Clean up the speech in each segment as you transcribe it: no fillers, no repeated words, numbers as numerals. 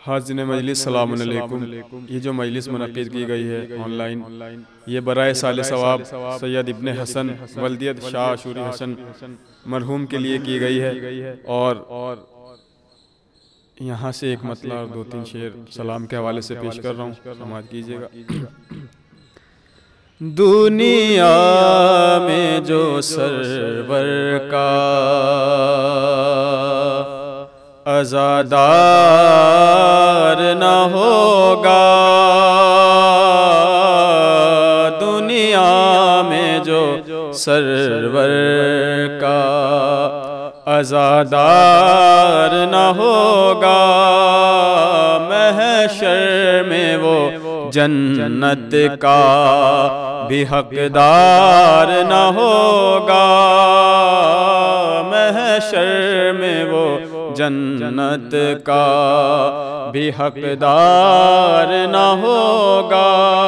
حاضرین مجلس السلام علیکم۔ یہ جو مجلس منعقد کی گئی ہے آن لائن، یہ برائے سال ثواب سید ابن حسن ولدیت شاہ عاشوری حسن مرحوم کے لیے کی گئی ہے، اور یہاں سے ایک مطلع اور 2-3 شعر سلام کے حوالے سے پیش کر رہا ہوں، سماعت کیجئے گا۔ دنیا میں جو سرور کا عزادار نہ ہوگا، دنیا میں جو سرور کا عزادار نہ ہوگا، محشر میں وہ جنت کا بھی حقدار نہ ہوگا، محشر میں وہ جنت کا بھی حقدار نہ ہوگا،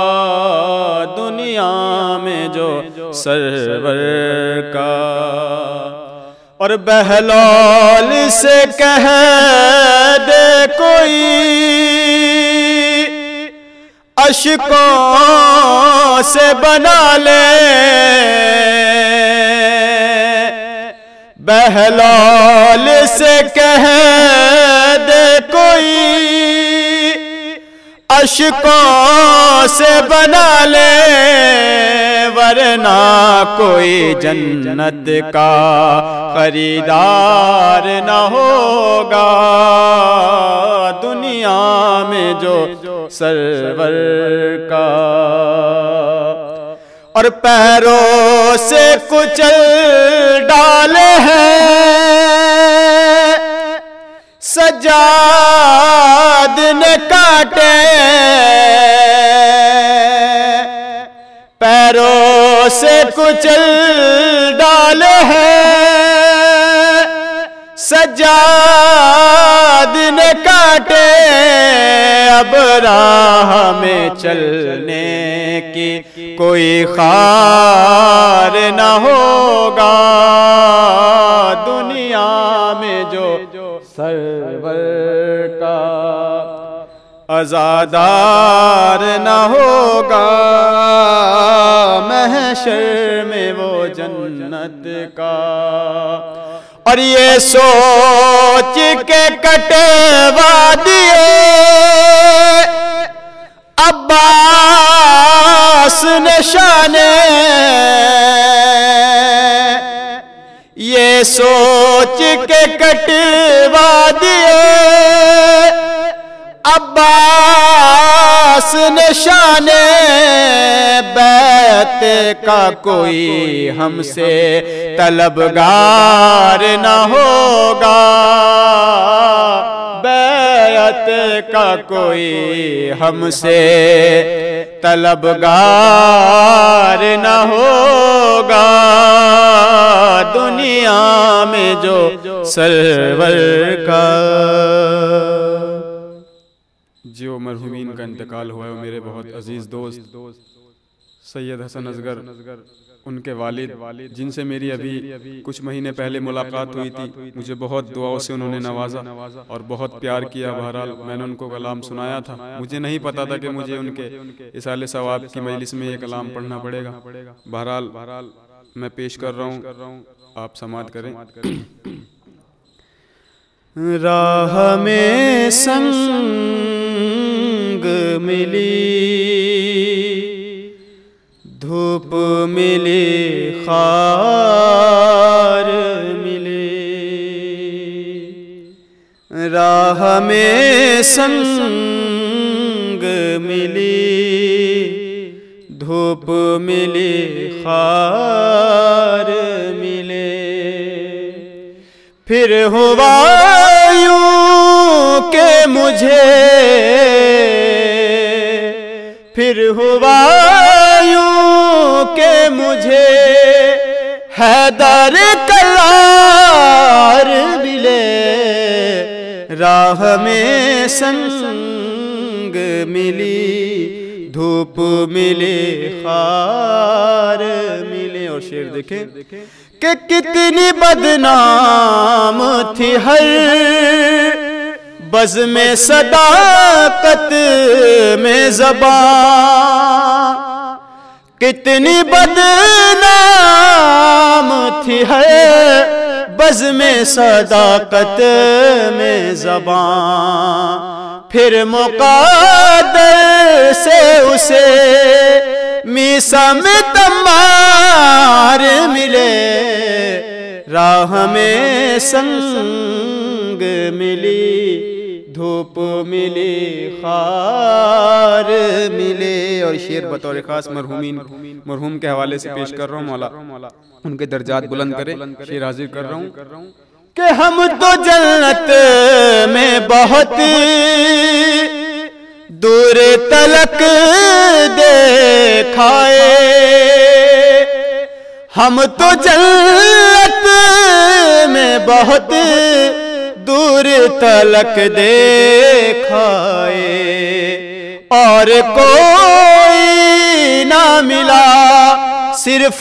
دنیا میں جو سرور کا۔ اور بہلول سے کہہ دے کوئی اشکوں سے بنا لے، بہلول سے کہہ دے کوئی اشکوں سے بنا لے، ورنہ کوئی جنت کا خریدار نہ ہوگا، دنیا میں جو سرور کا۔ اور پیروں سے کچل ڈالے ہیں سجاد نے کاٹے، پیروں سے کچل ڈالے ہیں سجاد نے کاٹے، اب راہ میں چلنے کی کوئی خار نہ ہوگا، دنیا میں جو سرور کا عزادار نہ ہوگا، محشر میں وہ جنت کا۔ اور یہ سوچ کے کٹوا دیے عباس نشانے، یہ سوچ کے کٹوا دیے عباس نشانے، بیعت کا کوئی ہم سے طلبگار نہ ہوگا، بیعت کا کوئی ہم سے طلبگار نہ ہوگا، دنیا میں جو سرور کا۔ جو مرحومین کا انتقال ہوا ہے وہ میرے بہت عزیز دوست سید حسن اصغر، ان کے والد، جن سے میری ابھی کچھ مہینے پہلے ملاقات ہوئی تھی، مجھے بہت دعاؤں سے انہوں نے نوازا اور بہرحال پیار کیا۔ بہرحال میں نے ان کو کلام سنایا تھا، مجھے نہیں پتا تھا کہ مجھے ان کے اصال ثواب کی مجلس میں یہ کلام پڑھنا پڑے گا، بہرحال میں پیش کر رہا ہوں، آپ سماعت کریں۔ راہ میں سنگ ملی، دھوپ ملی، خار ملی، راہ میں سنگ ملی، دھوپ ملی، خار ملے، پھر ہوا یوں کہ مجھے، پھر ہوا یوں کہ مجھے حیدر کلار ملے، راہ میں سنگ ملی، دھوپ ملی، خار ملے۔ اور شعر دیکھیں کہ کتنی بدنام تھی ہر بزم صداقت میں زبان کتنی بدنام تھی ہے، بزم صداقت میں زبان، پھر مقدر سے اسے میثم تمار ملے، راہ میں سنگ ملی، دھوپ ملی، خار ملے۔ اور شعر بطور خاص مرحوم کے حوالے سے پیش کر رہا ہوں، مولا ان کے درجات بلند کرے۔ شعر حاضر کر رہا ہوں کہ ہم تو جنت میں بہت دور تلک دیکھائے، ہم تو جنت میں بہت دور تلک دیکھائے، اور کوئی نہ ملا صرف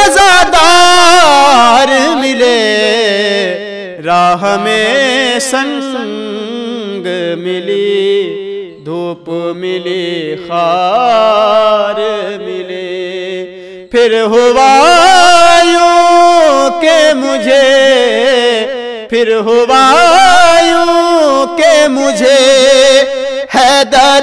عزادار ملے، راہ میں سنگ ملی، دھوپ ملی، خار ملے، پھر ہوا یوں کہ مجھے، پھر ہوا یوں کہ مجھے حیدر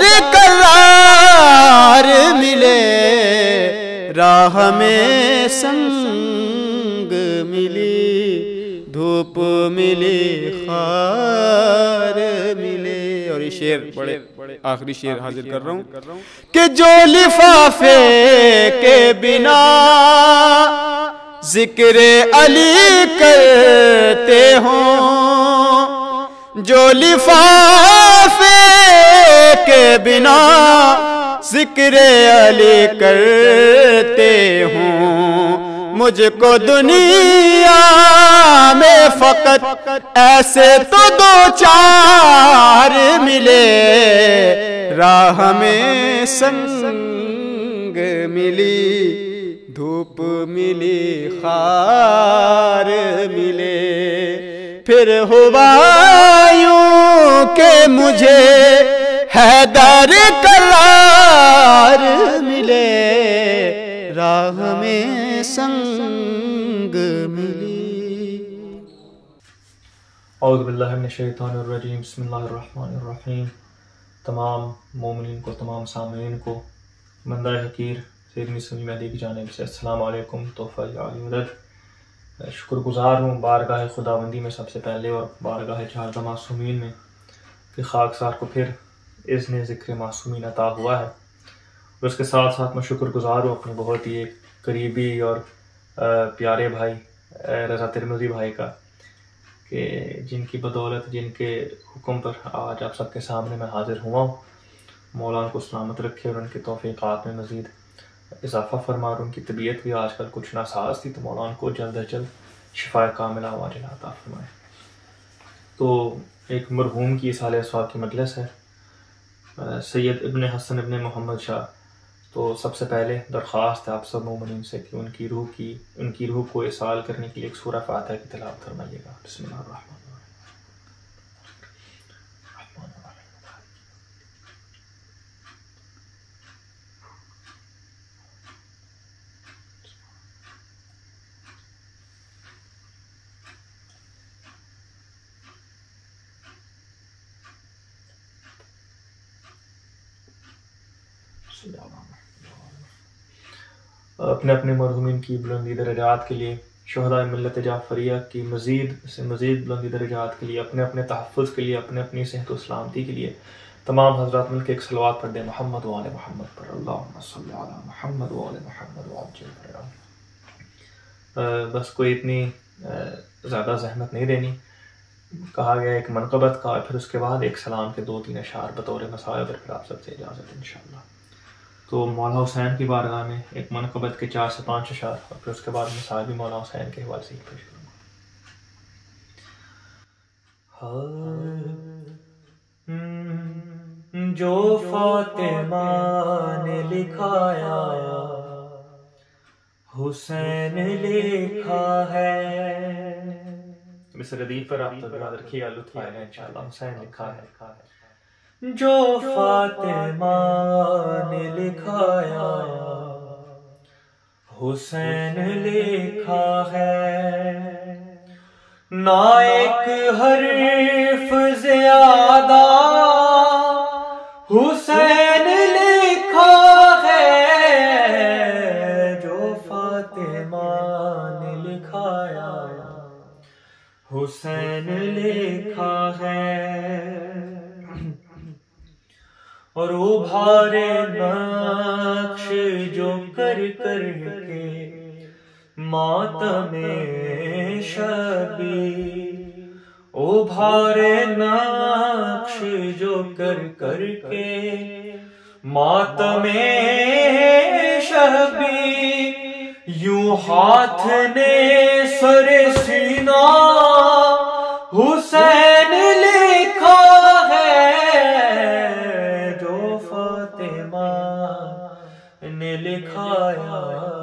کرار ملے، راہ میں سنگ ملی، دھوپ ملی، خار ملے۔ اور یہ شعر بڑے آخری شعر حاضر کر رہا ہوں کہ جو لفافے کے بنا ذکر علی کرتے ہوں، جو لفافے کے بنا ذکر علی کرتے ہوں، مجھ کو دنیا میں فقط ایسے تو دو چار ملے، راہ میں سنگ ملی، دھوپ ملی، خار ملے، پھر ہوا یوں کہ مجھے حیدر کرار ملے، راہ میں سنگ ملی۔ اعوذ باللہ من الشیطان الرجیم، بسم اللہ الرحمن الرحیم۔ تمام مومنین کو، تمام سامعین کو مندہ حقیر سیدنی سنی مہدی کی جانب سے السلام علیکم، تحفہ عالی مدد۔ شکر گزار ہوں بارگاہ خداوندی میں سب سے پہلے، اور بارگاہ چہاردہ معصومین میں کہ خاکسار کو پھر اذن ذکر معصومین عطا ہوا ہے۔ اور اس کے ساتھ ساتھ میں شکر گزار ہوں اپنے بہت ہی ایک قریبی اور پیارے بھائی رضا ترمذی بھائی کا، کہ جن کی بدولت، جن کے حکم پر آج آپ سب کے سامنے میں حاضر ہوا ہوں۔ مولا ان کو سلامت رکھے اور ان کے توفیقات میں مزید اضافہ فرما، اور ان کی طبیعت بھی آج کل کچھ ناساز تھی، تو مولا ان کو جلد از جلد شفا کاملہ عاجلہ عطا فرمائے۔ تو ایک مرحوم کی صالح سواب کی مجلس ہے، سید ابن حسن ابن محمد شاہ۔ تو سب سے پہلے درخواست ہے آپ سب مومنین سے کہ ان کی روح کو اصال کرنے کے لیے ایک سورہ فاتحہ کی تلاوت فرمائیے گا۔ بسم اللہ الرحمن اپنے اپنے مرحومین کی بلندی درجات کے لیے، شہداء ملت جعفریہ کی مزید سے مزید بلندی درجات کے لیے، اپنے اپنے تحفظ کے لیے، اپنے اپنی صحت و سلامتی کے لیے تمام حضرات مل کے ایک صلوات پڑھ دیں محمد و آل محمد پر، اللہم صلی علی محمد و آل محمد وعجل فرجہم۔ بس کوئی اتنی زیادہ زحمت نہیں دینی، کہا گیا ایک منقبت کا، پھر اس کے بعد ایک سلام کے 2-3 اشعار بطور مسائب، پھر آپ سب سے اجازت انشاءاللہ۔ تو مولا حسین کی بارگاہ میں ایک منقبت کے 4 سے 5 اشعار، اور پھر اس کے بعد مسائب مولا حسین کے حوالے سے پیش کروں گا۔ جو فاطمہ نے لکھایا حسین لکھا ہے، اس ردیف پر آپ توجہ رکھیے گا، لطف آئے گا انشاءاللہ۔ حسین لکھا ہے جو فاطمہ نے لکھایا حسین لکھا ہے، نہ ایک حرف زیادہ حسین لکھا ہے، جو فاطمہ نے لکھایا حسین لکھا ہے، اور ابھارے نقش جو کر کر کے ماتم شبی، ابھارے نقش جو کر کر کے ماتم شبی، یوں ہاتھ نے سر سینہ حسین لکھا ہے، جو فاطمہ نے لکھایا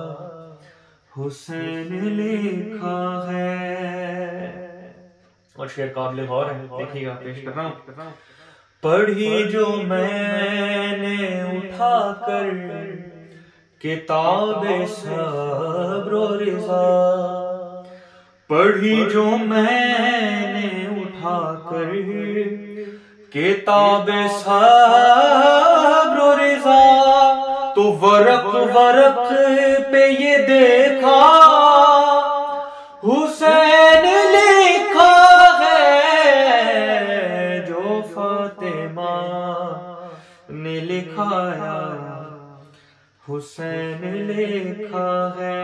حسین لکھا ہے۔ اور شعر قابل غور ہے، دیکھیے گا، پیش کر رہا ہوں۔ پڑھی جو میں نے اٹھا کر کتاب صبر و رضا، پڑھی جو میں نے اٹھا کر کتاب صبر و رضا، تو ورق ورق پہ یہ دیکھا حسین لکھا ہے، جو فاطمہ نے لکھایا حسین لکھا ہے۔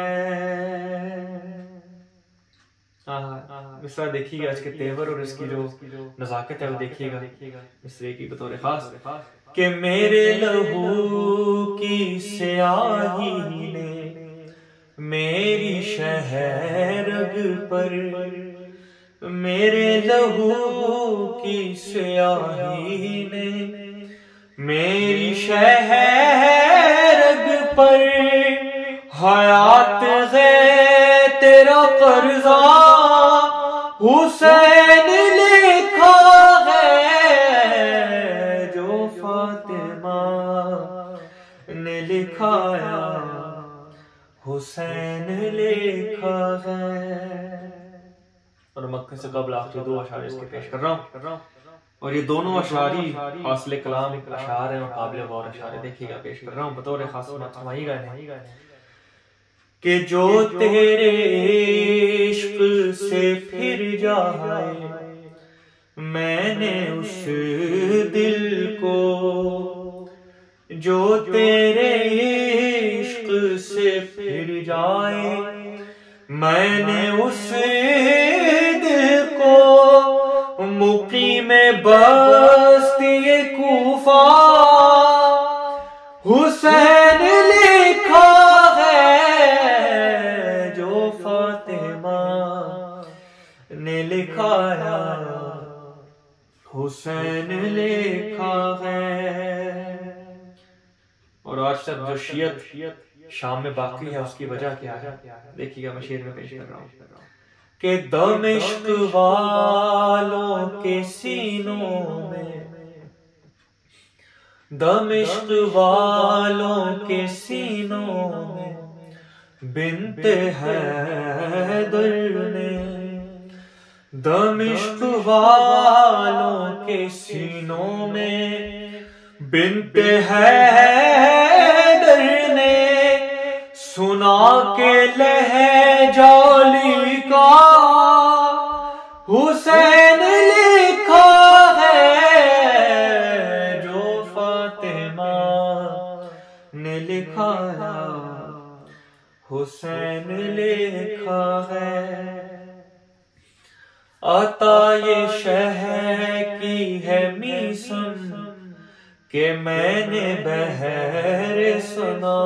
مصرع دیکھیے گا، اس کے تیور اور اس کی جو نزاکت ہے وہ دیکھیے گا مصرع کی بطور خاص، کہ میرے لہو کی سیاہی نے میری شہرگ پر، میرے لہو کی سیاہی نے میری شہرگ پر، حیات ہے تیرا قرضہ حسین لکھا ہے، جو فاطمہ نے لکھایا حسین لکھا ہے۔ اور مکہ سے قبل آخری دو اشعار اس کے پیش کر رہا ہوں، اور یہ دونوں اشعاری حاصل کلام اشعار ہیں اور قابل غور اشعار ہیں، دیکھیے گا، پیش کر رہا ہوں بطور خاص فرمائیے گا کہ جو تیرے عشق سے پھر جائے، میں نے اس دل کو، جو تیرے عشق سے پھر جائے، میں نے اس دل کو مقیم بستی کوفہ حسین لکھا ہے، جو فاطمہ نے لکھایا حسین لکھا ہے۔ اور آج تک جو شیعت شام میں باقی ہے، اس کی وجہ کیا ہے، دیکھیے گا، میں شعر میں پیش کر رہا ہوں کہ دمشق والوں کے سینوں میں، دمشق والوں کے سینوں میں بنت حیدر نے، دمشق والوں کے سینوں میں بنت حیدر نے سنا کے لہجہ کا حسین لکھا ہے، جو فاطمہ نے لکھایا حسین لکھا ہے۔ عطا یہ شہ کی ہے میسم کہ میں نے بہر سنا،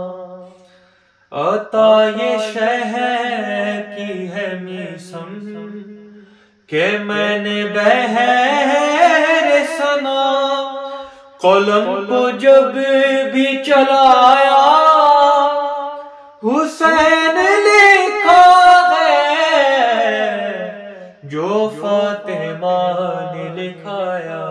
عطا یہ شہ کی ہے میسم کہ میں نے بہر سنا، قلم کو جب بھی چلایا حسین لکھا ہے، جو فاطمہ نے لکھایا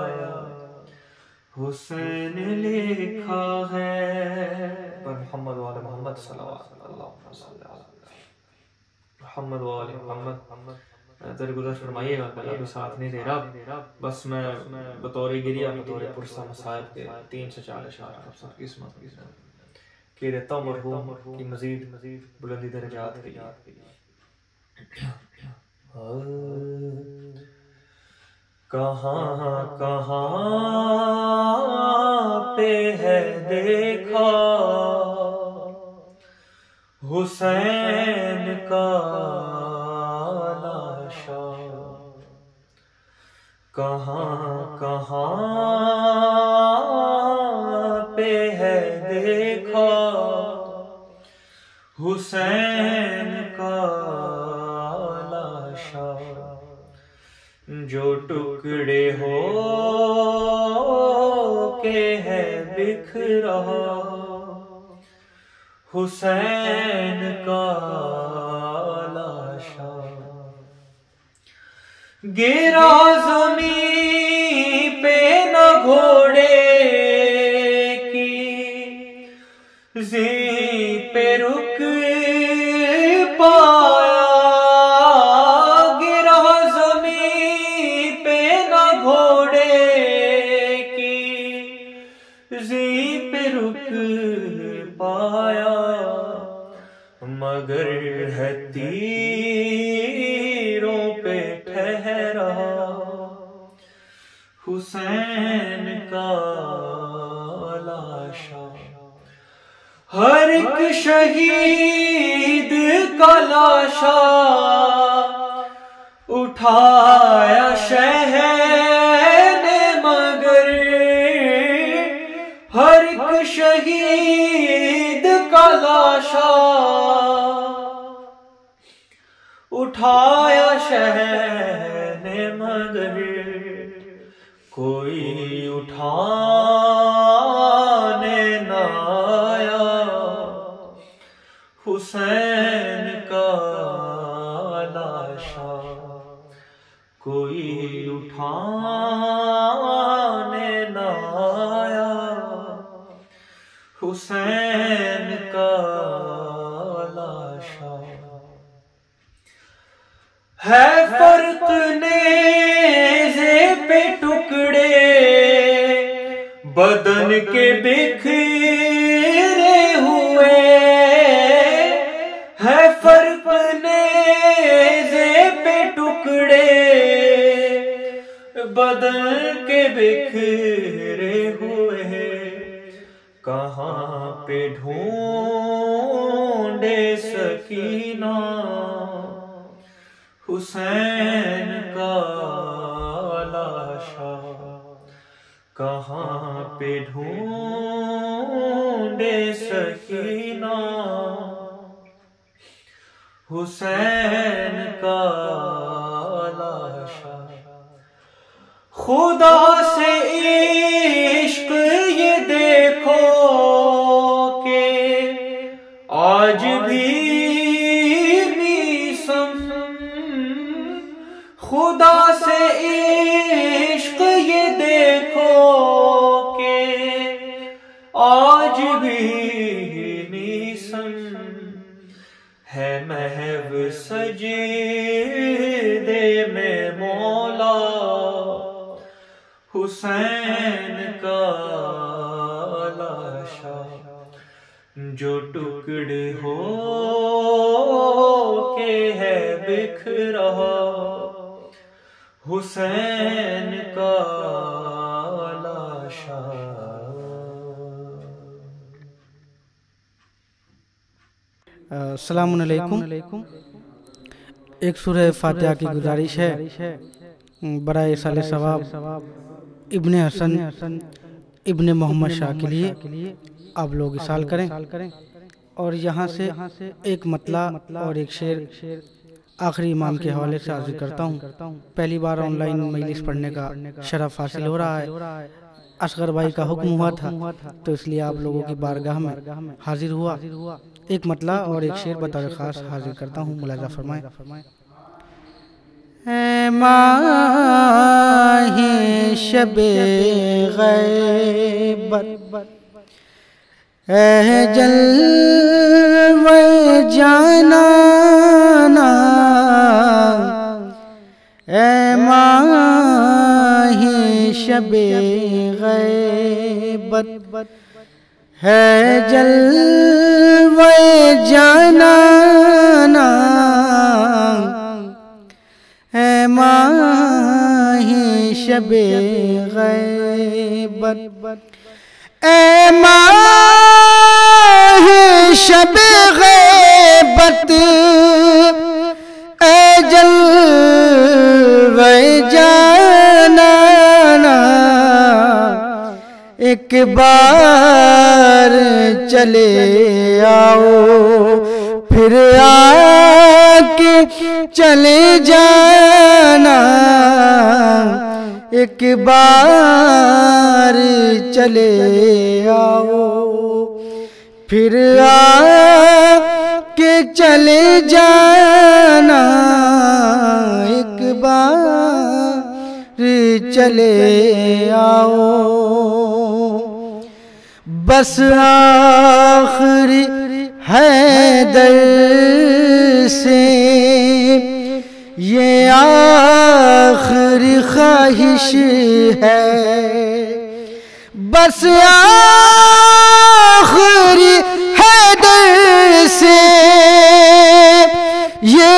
حسین لکھا ہے پر محمد وآل محمد صلوات اللہ محمد وآل محمد درگزر فرمائیے گا کہ اللہ ساتھ نہیں دے رہا. بس میں بطور گریہ بطور پرسہ مصائب کے 3 سے 4 اشعار قسمت کہ دیتا ہوں مرحوم کی مزید بلندی درجات کے لیے. کہاں کہاں پہ ہے دیکھا حسین کا لاشا کہاں کہاں پہ ہے دیکھا حسین کا لاشا جو ٹکڑے ہو کے ہے بکھرا حسین کا لاشا گرا زمین پہ نہ گھوڑے کی زین پہ رک پایا گرا زمین پہ نہ گھوڑے کی زین پہ رک پایا مگر ہے تیروں پہ ٹھہرا حسین کا لاشا ہر ایک شہید کا لاشا اٹھایا شہر نے مگر ہر ایک شہید کا لاشا اٹھایا شہر نے مگر کوئی اٹھانے نہ آیا حسین کا لاشا کوئی اٹھانے نہ آیا حسین کا لاشا ہے فرق نیزے پہ ٹکڑے بدن کے بکھرے ہوئے ہے فرق نیزے پہ ٹکڑے بدن کے بکھرے ہوئے کہاں پہ ڈھونڈے سکینہ حسین کا لاشا کہاں پہ ڈھونڈے سکینہ حسین کا لاشا خدا سے عشق یہ دیکھو کہ آج بھی خدا سے عشق یہ دیکھو کہ آج بھی نیسم ہے محو سجدے میں مولا حسین کا لاشا جو ٹکڑے ہو کے ہے بکھرا حسین کا لاشا. السلام علیکم. ایک سورہ فاتحہ کی گزارش ہے برائے سال ثواب ابن حسن ابن محمد شاہ کے لیے آپ لوگ اصال کریں اور یہاں سے ایک مطلع اور ایک شعر آخری امام کے حوالے سے عرض کرتا ہوں. پہلی بار آن لائن مجلس پڑھنے کا شرف حاصل ہو رہا ہے. اصغر بھائی کا حکم ہوا تھا تو اس لیے آپ لوگوں کی بارگاہ میں حاضر ہوا. ایک مطلع اور ایک شعر بطور خاص حاضر کرتا ہوں، ملاحظہ فرمائیں. ماہ شب غیبت اے جلوے جانانا اے ماہ شب غیبت ہے جلوے جانانا اے ماہ شب غیبت اے ماہ شب غیبت اے جلوے جانانا ایک بار چلے آؤ پھر آ کے چلے جانا ایک بار چلے آؤ پھر آ کے چلے جانا ایک بار چلے آؤ بس آخری حیدر سے یہ آخری خواہش ہے بس آخری حیدر سے یہ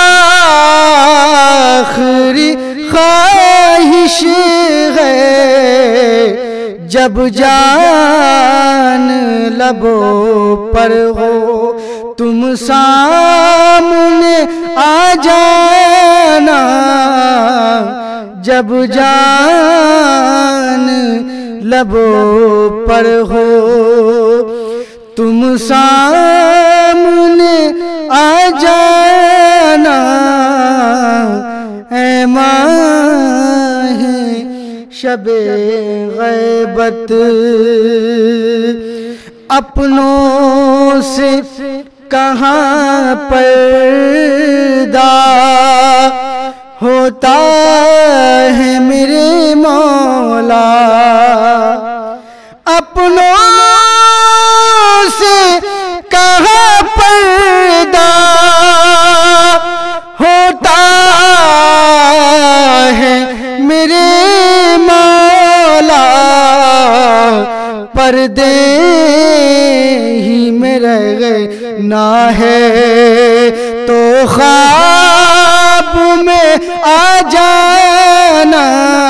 آخری خواہش ہے جب جان لبوں پر ہو تم سامنے آ جانا جب جان لبوں پر ہو تم سامنے آ جانا اے ماہ شب غیبت اپنوں سے کہاں پردہ ہوتا ہے میرے مولا اپنوں سے کہاں پردہ ہوتا ہے میرے مولا پردے ہی میں رہنا ہے تو خواب میں آ جانا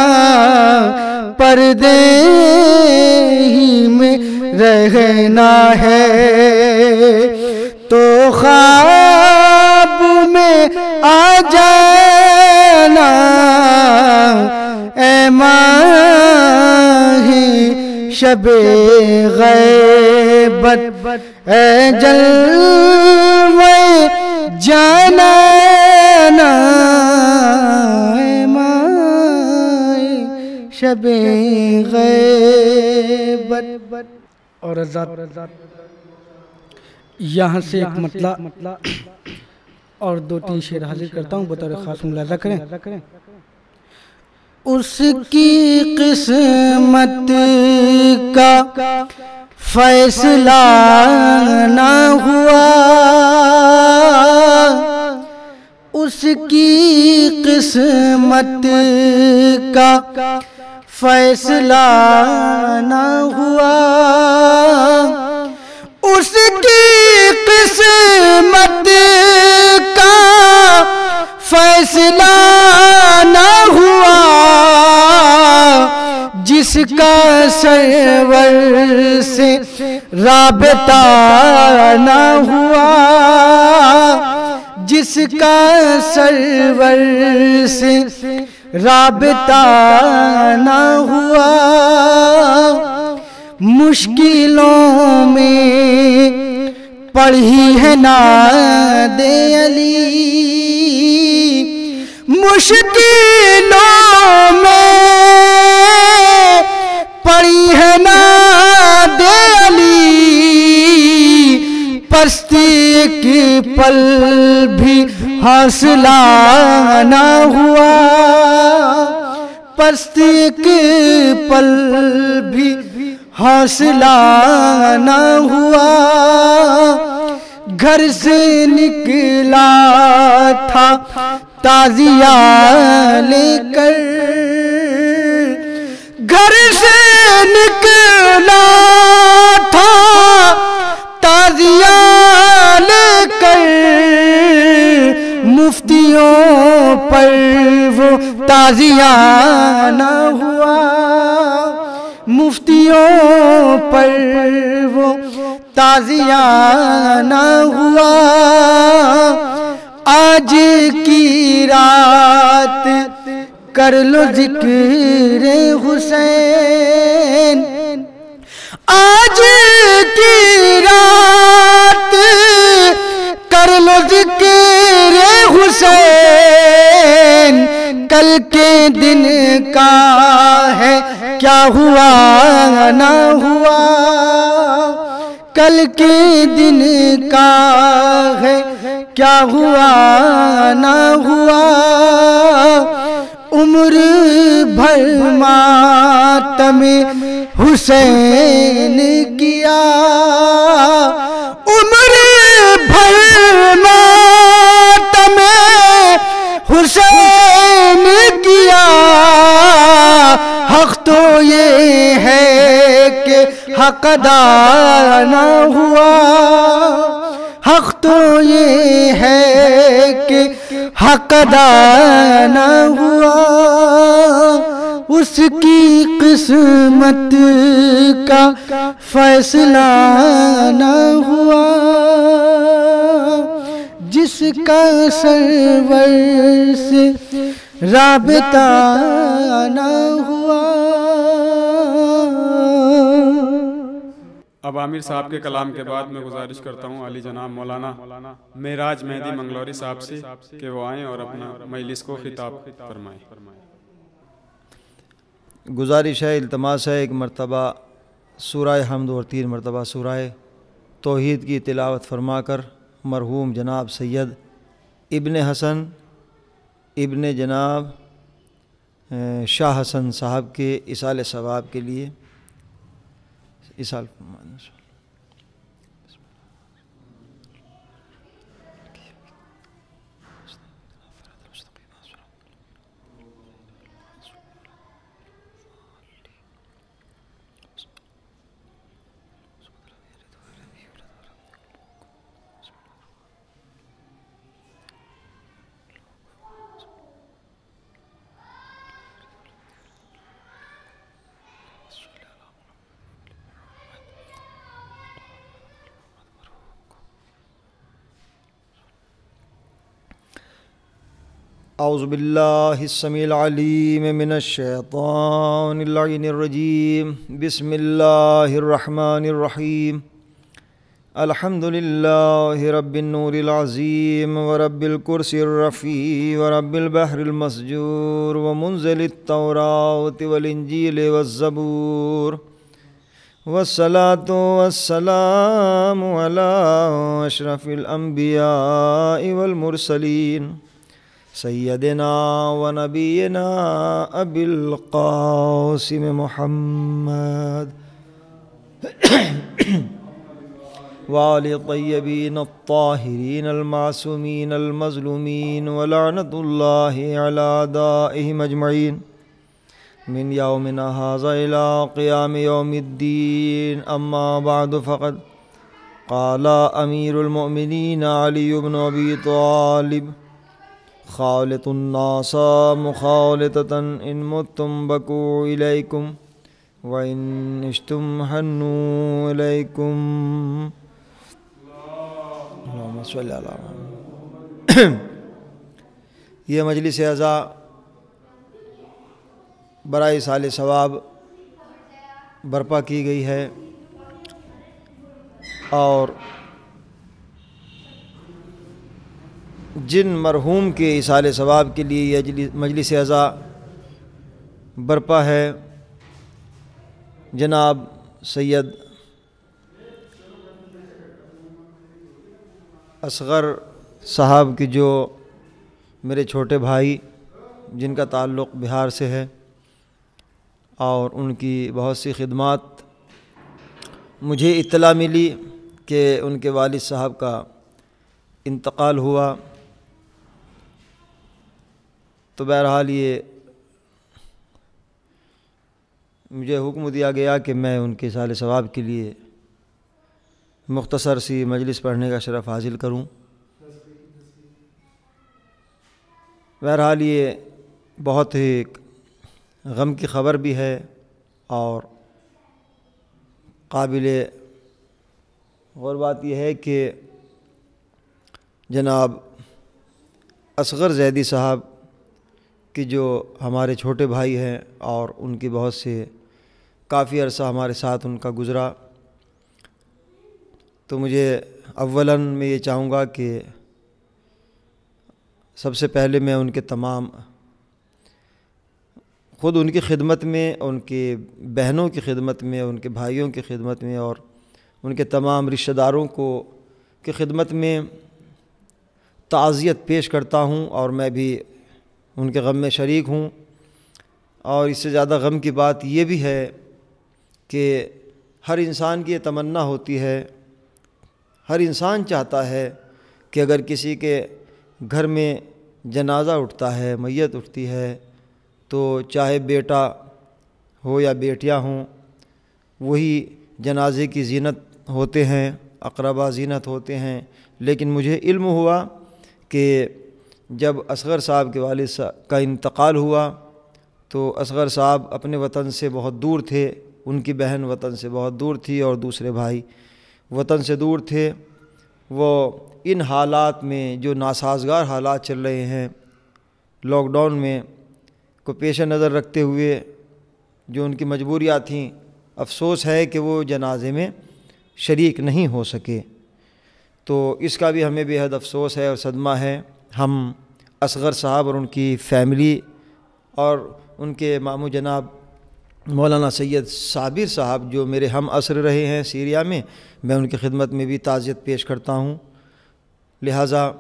پردے ہی میں رہنا ہے تو خواب میں آ جانا اے ماہ شب غیبت اے جلوے جانانا اے ماہ شب غیبت اور حضرات یہاں سے ایک مطلع اور 2-3 شعر حاضر کرتا ہوں بطور خاص ملاحظہ کریں اس کی قسمت کا فیصلہ نہ ہوا اس کی قسمت کا فیصلہ نہ ہوا اس کی قسمت کا فیصلہ نہ ہوا جس کا سرور سے رابطہ نہ ہوا جس کا سرور سے رابطہ نہ ہوا مشکلوں میں پڑھی ہے ناد علی مشکلوں میں پڑھی ہے ناد علی پستی ایک پل بھی حوصلہ نہ ہوا، پست ایک پل بھی حوصلہ نہ ہوا، گھر سے نکلا تھا تعزیہ لے کر، گھر سے نکلا تھا تعزیہ لے کر، مفتیوں پر وہ تعزیہ نہ ہوا، مفتیوں پر وہ تعزیہ نہ ہوا، آج کی رات کر لو ذکر حسین، آج کی رات کر لو ذکر حسین، کل کے دن کا ہے کیا ہوا نہ ہوا، کل کے دن کا ہے کیا ہوا نہ ہوا، عمر بھر ماتم حسین کیا، عمر بھر ماتم حسین کیا، حق تو یہ ہے کہ حق ادا نہ ہوا، حق تو یہ ہے کہ حق ادا نہ ہوا، اس کی قسمت کا فیصلہ نہ ہوا، جس کا سرور سے رابطہ نہ ہوا۔ اب عامر صاحب کے کلام کے بعد میں گزارش کرتا ہوں علی جناب مولانا معراج مہدی منگلوری صاحب سے کہ وہ آئیں اور اپنا مجلس کو خطاب فرمائیں۔ گزارش ہے، التماس ہے، ایک مرتبہ سورہ حمد اور 3 مرتبہ سورہ توحید کی تلاوت فرما کر مرحوم جناب سید ابن حسن ابن جناب شاہ حسن صاحب کے اصال ثواب کے لیے اصال اعوذ باللہ السمیع العلیم من الشیطان اللعین الرجیم، بسم اللہ الرحمن الرحیم، الحمد للہ رب النور العظیم ورب الکرسی الرفیع ورب البحر المسجور ومنزل التوراۃ والانجیل والزبور، والصلاة والسلام علی اشرف الانبیاء والمرسلین، سیدنا و نبینا ابی القاسم محمد وآل طیبین الطاہرین المعصومین المظلومین ولعنۃ اللہ علی اعدائہم اجمعین من یومنا ھذا الی قیام یوم الدین، اما بعد فقد قال امیر المؤمنین علی بن ابی طالب خالط الناس مخالطة ان متم بکوا الیکم وان عشتم حنوا الیکم، اللہم صلی علی محمد۔ یہ مجلس اعزا برائے ایصال ثواب برپا کی گئی ہے، اور جن مرحوم کے ایصال ثواب کے لیے یہ مجلس اعزا برپا ہے، جناب سید اصغر صاحب کی جو میرے چھوٹے بھائی جن کا تعلق بہار سے ہے، اور ان کی بہت سی خدمات، مجھے اطلاع ملی کہ ان کے والد صاحب کا انتقال ہوا، تو بہرحال یہ مجھے حکم دیا گیا کہ میں ان کے اصال ثواب کے لیے مختصر سی مجلس پڑھنے کا شرف حاصل کروں۔ بہرحال یہ بہت ہی غم کی خبر بھی ہے اور قابل غور بات یہ ہے کہ جناب اصغر زیدی صاحب کی جو ہمارے چھوٹے بھائی ہیں اور ان کی بہت سے کافی عرصہ ہمارے ساتھ ان کا گزرا، تو مجھے اولاً میں یہ چاہوں گا کہ سب سے پہلے میں ان کے تمام خود ان کی خدمت میں، ان کے بہنوں کی خدمت میں، ان کے بھائیوں کی خدمت میں اور ان کے تمام رشتہ داروں کی خدمت میں تعزیت پیش کرتا ہوں، اور میں بھی ان کے غم میں شریک ہوں۔ اور اس سے زیادہ غم کی بات یہ بھی ہے کہ ہر انسان کی یہ تمنا ہوتی ہے، ہر انسان چاہتا ہے کہ اگر کسی کے گھر میں جنازہ اٹھتا ہے، میت اٹھتی ہے، تو چاہے بیٹا ہو یا بیٹیاں ہوں، وہی جنازے کی زینت ہوتے ہیں، اقربا زینت ہوتے ہیں۔ لیکن مجھے علم ہوا کہ جب اصغر صاحب کے والد صاحب کا انتقال ہوا تو اصغر صاحب اپنے وطن سے بہت دور تھے، ان کی بہن وطن سے بہت دور تھی اور دوسرے بھائی وطن سے دور تھے۔ وہ ان حالات میں جو ناسازگار حالات چل رہے ہیں، لاک ڈاؤن میں کو پیش نظر رکھتے ہوئے جو ان کی مجبوریات تھیں، افسوس ہے کہ وہ جنازے میں شریک نہیں ہو سکے، تو اس کا بھی ہمیں بے حد افسوس ہے اور صدمہ ہے۔ ہم اصغر صاحب اور ان کی فیملی اور ان کے ماموں جناب مولانا سید صابر صاحب جو میرے ہم عصر رہے ہیں سیریا میں ان کی خدمت میں بھی تعزیت پیش کرتا ہوں۔ لہٰذا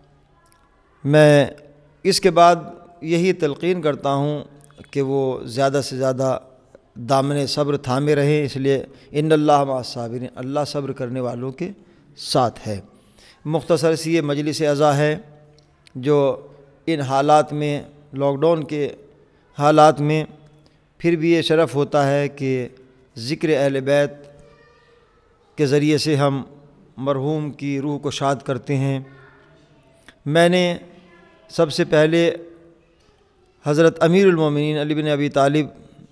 میں اس کے بعد یہی تلقین کرتا ہوں کہ وہ زیادہ سے زیادہ دامن صبر تھامے رہیں، اس لیے ان اللہ مع الصابرین، اللہ صبر کرنے والوں کے ساتھ ہے۔ مختصر سی یہ مجلس عزا ہے جو ان حالات میں، لاک ڈاؤن کے حالات میں پھر بھی یہ شرف ہوتا ہے کہ ذکر اہل بیت کے ذریعے سے ہم مرحوم کی روح کو شاد کرتے ہیں۔ میں نے سب سے پہلے حضرت امیر المومنین علی بن ابی طالب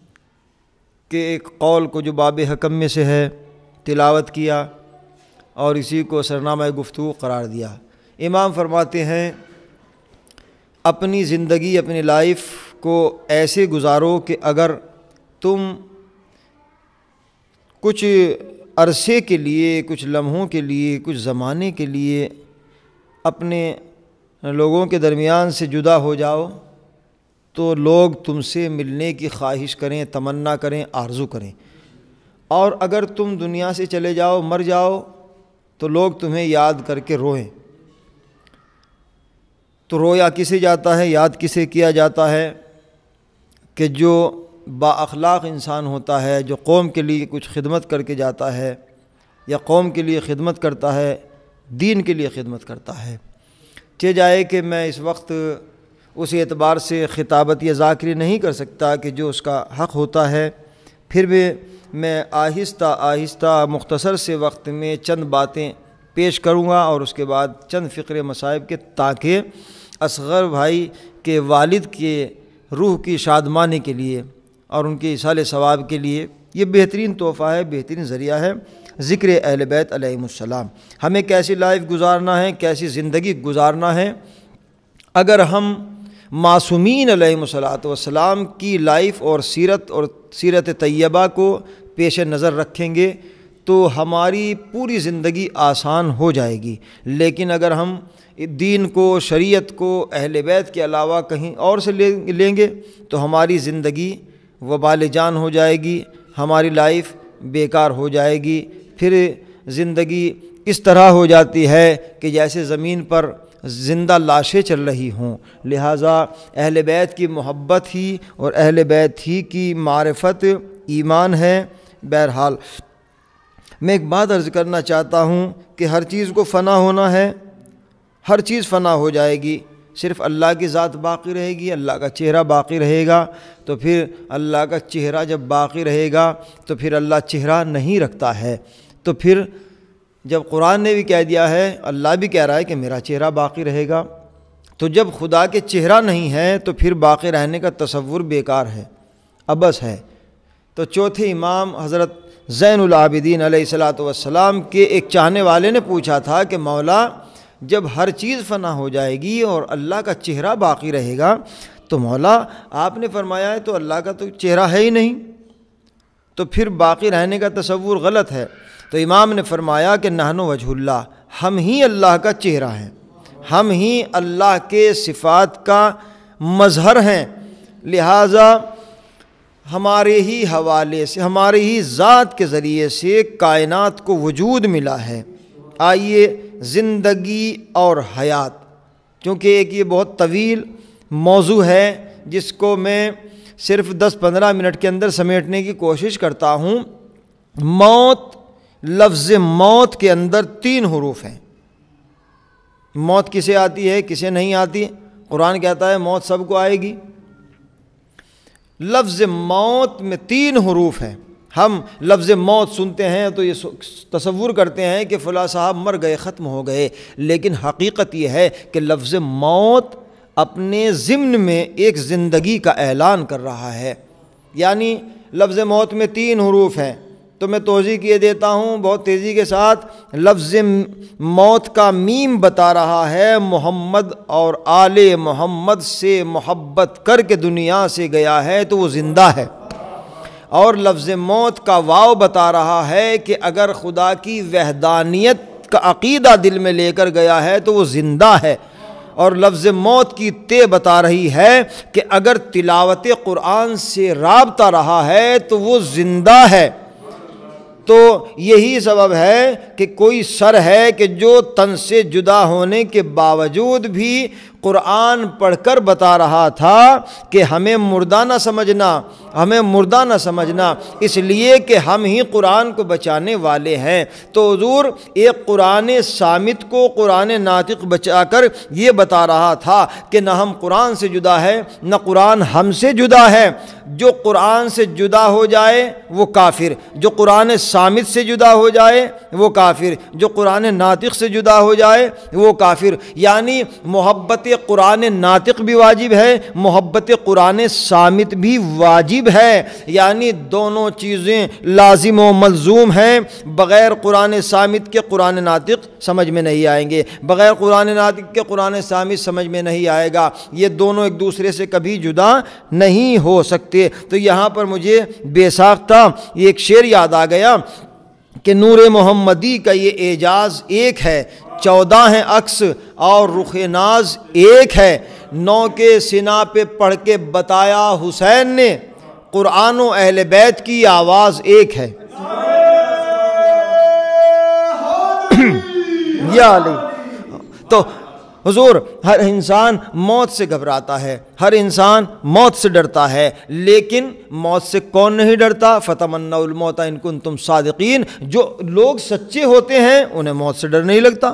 کے ایک قول کو جو باب حکم میں سے ہے تلاوت کیا اور اسی کو سرنامہ گفتگو قرار دیا۔ امام فرماتے ہیں اپنی زندگی، اپنی لائف کو ایسے گزارو کہ اگر تم کچھ عرصے کے لیے، کچھ لمحوں کے لیے، کچھ زمانے کے لیے اپنے لوگوں کے درمیان سے جدا ہو جاؤ تو لوگ تم سے ملنے کی خواہش کریں، تمنا کریں، آرزو کریں، اور اگر تم دنیا سے چلے جاؤ، مر جاؤ، تو لوگ تمہیں یاد کر کے روئیں۔ تو رویا کسے جاتا ہے، یاد کسے کیا جاتا ہے؟ کہ جو با اخلاق انسان ہوتا ہے، جو قوم کے لیے کچھ خدمت کر کے جاتا ہے، یا قوم کے لیے خدمت کرتا ہے، دین کے لیے خدمت کرتا ہے۔ چہ جائے کہ میں اس وقت اس اعتبار سے خطابت یا ذاکری نہیں کر سکتا کہ جو اس کا حق ہوتا ہے، پھر بھی میں آہستہ آہستہ مختصر سے وقت میں چند باتیں پیش کروں گا اور اس کے بعد چند فقرے مصائب کے، تاکہ اصغر بھائی کے والد کے روح کی شادمانی کے لیے اور ان کے ایصال ثواب کے لیے یہ بہترین تحفہ ہے، بہترین ذریعہ ہے ذکر اہل بیت علیہم السلام۔ ہمیں کیسی لائف گزارنا ہے، کیسی زندگی گزارنا ہے، اگر ہم معصومین علیہم السلام کی لائف اور سیرت طیبہ کو پیش نظر رکھیں گے تو ہماری پوری زندگی آسان ہو جائے گی۔ لیکن اگر ہم دین کو، شریعت کو اہل بیت کے علاوہ کہیں اور سے لیں گے تو ہماری زندگی وبال جان ہو جائے گی، ہماری لائف بیکار ہو جائے گی۔ پھر زندگی اس طرح ہو جاتی ہے کہ جیسے زمین پر زندہ لاشیں چل رہی ہوں۔ لہٰذا اہل بیت کی محبت ہی اور اہل بیت ہی کی معرفت ایمان ہے۔ بہرحال میں ایک بات عرض کرنا چاہتا ہوں کہ ہر چیز کو فنا ہونا ہے، ہر چیز فنا ہو جائے گی، صرف اللہ کی ذات باقی رہے گی، اللہ کا چہرہ باقی رہے گا۔ تو پھر اللہ کا چہرہ جب باقی رہے گا تو پھر اللہ چہرہ نہیں رکھتا ہے۔ تو پھر جب قرآن نے بھی کہہ دیا ہے، اللہ بھی کہہ رہا ہے کہ میرا چہرہ باقی رہے گا، تو جب خدا کے چہرہ نہیں ہے تو پھر باقی رہنے کا تصور بیکار ہے، عبث ہے۔ تو چوتھے امام حضرت زین العابدین علیہ السلام کے ایک چاہنے والے نے پوچھا تھا کہ مولا جب ہر چیز فنا ہو جائے گی اور اللہ کا چہرہ باقی رہے گا تو مولا آپ نے فرمایا ہے تو اللہ کا تو چہرہ ہے ہی نہیں، تو پھر باقی رہنے کا تصور غلط ہے۔ تو امام نے فرمایا کہ نحن وجہ اللہ، ہم ہی اللہ کا چہرہ ہیں، ہم ہی اللہ کے صفات کا مظہر ہیں، لہٰذا ہمارے ہی حوالے سے، ہمارے ہی ذات کے ذریعے سے کائنات کو وجود ملا ہے۔ آئیے زندگی اور حیات، کیونکہ ایک یہ بہت طویل موضوع ہے جس کو میں صرف 10-15 منٹ کے اندر سمیٹنے کی کوشش کرتا ہوں۔ موت، لفظ موت کے اندر 3 حروف ہیں۔ موت کسے آتی ہے، کسے نہیں آتی؟ قرآن کہتا ہے موت سب کو آئے گی۔ لفظ موت میں 3 حروف ہیں۔ ہم لفظ موت سنتے ہیں تو یہ تصور کرتے ہیں کہ فلاں صاحب مر گئے، ختم ہو گئے، لیکن حقیقت یہ ہے کہ لفظ موت اپنے ضمن میں ایک زندگی کا اعلان کر رہا ہے۔ یعنی لفظ موت میں 3 حروف ہیں، تو میں توضیح کیے دیتا ہوں بہت تیزی کے ساتھ۔ لفظ موت کا میم بتا رہا ہے محمد اور آل محمد سے محبت کر کے دنیا سے گیا ہے تو وہ زندہ ہے، اور لفظ موت کا واو بتا رہا ہے کہ اگر خدا کی وحدانیت کا عقیدہ دل میں لے کر گیا ہے تو وہ زندہ ہے، اور لفظ موت کی تے بتا رہی ہے کہ اگر تلاوت قرآن سے رابطہ رہا ہے تو وہ زندہ ہے۔ تو یہی سبب ہے کہ کوئی سر ہے کہ جو تن سے جدا ہونے کے باوجود بھی قرآن پڑھ کر بتا رہا تھا کہ ہمیں مردہ نہ سمجھنا، ہمیں مردہ نہ سمجھنا، اس لیے کہ ہم ہی قرآن کو بچانے والے ہیں۔ تو حضور ایک قرآن صامت کو قرآن ناطق بچا کر یہ بتا رہا تھا کہ نہ ہم قرآن سے جدا ہے نہ قرآن ہم سے جدا ہے۔ جو قرآن سے جدا ہو جائے وہ کافر، جو قرآن صامت سے جدا ہو جائے وہ کافر، جو قرآن ناطق سے جدا ہو جائے وہ کافر۔ یعنی محبت قرآن ناطق بھی واجب ہے، محبت قرآن صامت بھی واجب ہے، یعنی دونوں چیزیں لازم و ملزوم ہیں۔ بغیر قرآن صامت کے قرآن ناطق سمجھ میں نہیں آئیں گے، بغیر قرآن ناطق کے قرآن صامت سمجھ میں نہیں آئے گا، یہ دونوں ایک دوسرے سے کبھی جدا نہیں ہو سکتے۔ تو یہاں پر مجھے بے ساختہ ایک شعر یاد آ گیا کہ نور محمدی کا یہ اعجاز ایک ہے، 14 ہیں عکس اور رخ ناز ایک ہے، 9 کے سنا پہ پڑھ کے بتایا حسین نے، قرآن و اہل بیت کی آواز ایک ہے۔ یا علی۔ تو حضور ہر انسان موت سے گھبراتا ہے، ہر انسان موت سے ڈرتا ہے، لیکن موت سے کون نہیں ڈرتا؟ فتمنوا الموت ان کنتم صادقین۔ جو لوگ سچے ہوتے ہیں انہیں موت سے ڈر نہیں لگتا۔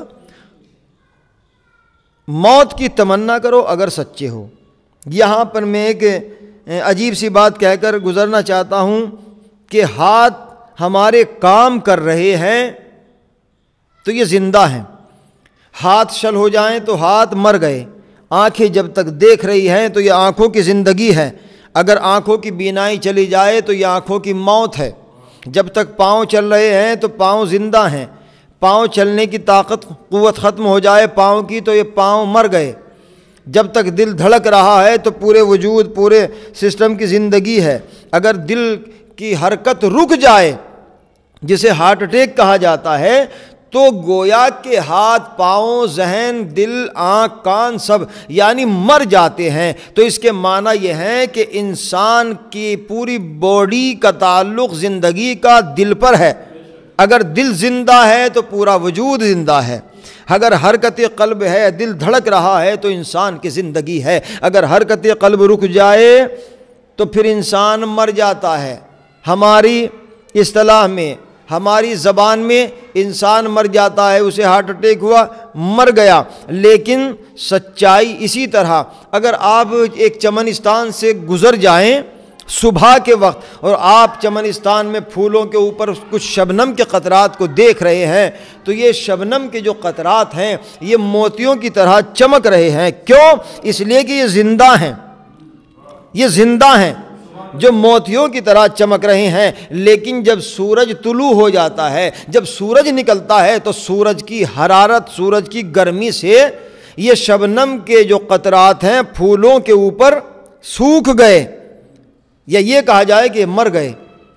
موت کی تمنا کرو اگر سچے ہو۔ یہاں پر میں ایک عجیب سی بات کہہ کر گزرنا چاہتا ہوں کہ ہاتھ ہمارے کام کر رہے ہیں تو یہ زندہ ہیں، ہاتھ شل ہو جائیں تو ہاتھ مر گئے، آنکھیں جب تک دیکھ رہی ہیں تو یہ آنکھوں کی زندگی ہے، اگر آنکھوں کی بینائی چلی جائے تو یہ آنکھوں کی موت ہے، جب تک پاؤں چل رہے ہیں تو پاؤں زندہ ہیں، پاؤں چلنے کی طاقت قوت ختم ہو جائے پاؤں کی تو یہ پاؤں مر گئے، جب تک دل دھڑک رہا ہے تو پورے وجود پورے سسٹم کی زندگی ہے، اگر دل کی حرکت رک جائے جسے ہارٹ اٹیک کہا جاتا ہے تو گویا کہ ہاتھ پاؤں ذہن دل آنکھ کان سب یعنی مر جاتے ہیں۔ تو اس کے معنی یہ ہے کہ انسان کی پوری باڈی کا تعلق زندگی کا دل پر ہے، اگر دل زندہ ہے تو پورا وجود زندہ ہے۔ اگر حرکت قلب ہے، دل دھڑک رہا ہے تو انسان کی زندگی ہے، اگر حرکت قلب رک جائے تو پھر انسان مر جاتا ہے۔ ہماری اصطلاح میں، ہماری زبان میں انسان مر جاتا ہے، اسے ہارٹ اٹیک ہوا، مر گیا، لیکن سچائی اسی طرح اگر آپ ایک چمنستان سے گزر جائیں صبح کے وقت اور آپ چمنستان میں پھولوں کے اوپر کچھ شبنم کے قطرات کو دیکھ رہے ہیں تو یہ شبنم کے جو قطرات ہیں یہ موتیوں کی طرح چمک رہے ہیں۔ کیوں؟ اس لیے کہ یہ زندہ ہیں، یہ زندہ ہیں جو موتیوں کی طرح چمک رہے ہیں۔ لیکن جب سورج طلوع ہو جاتا ہے، جب سورج نکلتا ہے تو سورج کی حرارت، سورج کی گرمی سے یہ شبنم کے جو قطرات ہیں پھولوں کے اوپر سوکھ گئے، یا یہ کہا جائے کہ مر گئے۔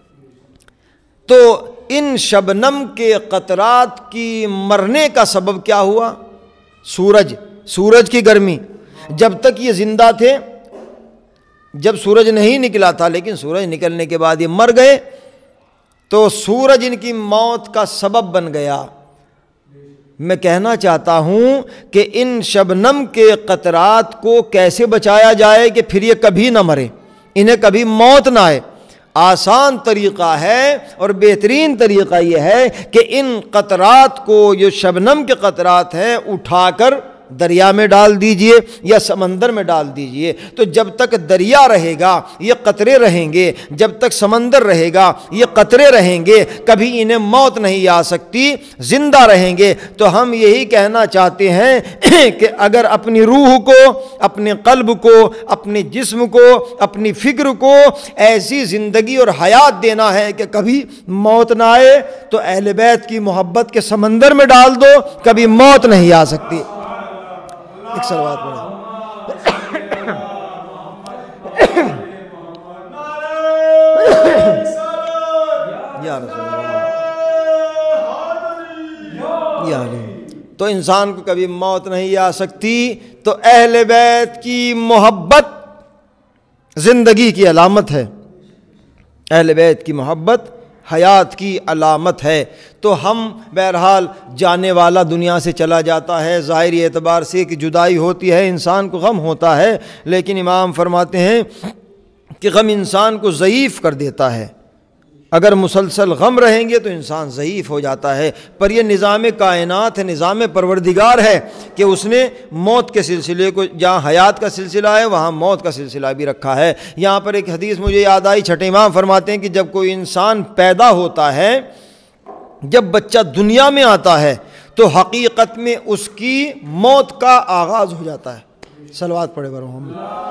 تو ان شبنم کے قطرات کی مرنے کا سبب کیا ہوا؟ سورج کی گرمی۔ جب تک یہ زندہ تھے، جب سورج نہیں نکلا تھا، لیکن سورج نکلنے کے بعد یہ مر گئے، تو سورج ان کی موت کا سبب بن گیا۔ میں کہنا چاہتا ہوں کہ ان شبنم کے قطرات کو کیسے بچایا جائے کہ پھر یہ کبھی نہ مرے، انہیں کبھی موت نہ آئے۔ آسان طریقہ ہے اور بہترین طریقہ یہ ہے کہ ان قطرات کو، جو شبنم کے قطرات ہیں، اٹھا کر دریا میں ڈال دیجئے یا سمندر میں ڈال دیجئے۔ تو جب تک دریا رہے گا یہ قطرے رہیں گے، جب تک سمندر رہے گا یہ قطرے رہیں گے، کبھی انہیں موت نہیں آ سکتی، زندہ رہیں گے۔ تو ہم یہی کہنا چاہتے ہیں کہ اگر اپنی روح کو، اپنے قلب کو، اپنے جسم کو، اپنی فکر کو ایسی زندگی اور حیات دینا ہے کہ کبھی موت نہ آئے تو اہل بیت کی محبت کے سمندر میں ڈال دو، کبھی موت نہیں آ سکتی۔ ایک صلوات پڑھیں۔ یا رسول اللہ، یا علیہ۔ تو انسان کو کبھی موت نہیں آ سکتی۔ تو اہل بیت کی محبت زندگی کی علامت ہے، اہل بیت کی محبت حیات کی علامت ہے۔ تو ہم بہرحال جانے والا دنیا سے چلا جاتا ہے، ظاہری اعتبار سے کہ جدائی ہوتی ہے، انسان کو غم ہوتا ہے، لیکن امام فرماتے ہیں کہ غم انسان کو ضعیف کر دیتا ہے۔ اگر مسلسل غم رہیں گے تو انسان ضعیف ہو جاتا ہے، پر یہ نظام کائنات ہے، نظام پروردگار ہے کہ اس نے موت کے سلسلے کو، جہاں حیات کا سلسلہ ہے وہاں موت کا سلسلہ بھی رکھا ہے۔ یہاں پر ایک حدیث مجھے یاد آئی، چھٹے امام فرماتے ہیں کہ جب کوئی انسان پیدا ہوتا ہے، جب بچہ دنیا میں آتا ہے تو حقیقت میں اس کی موت کا آغاز ہو جاتا ہے۔ صلوات پڑھے برہم۔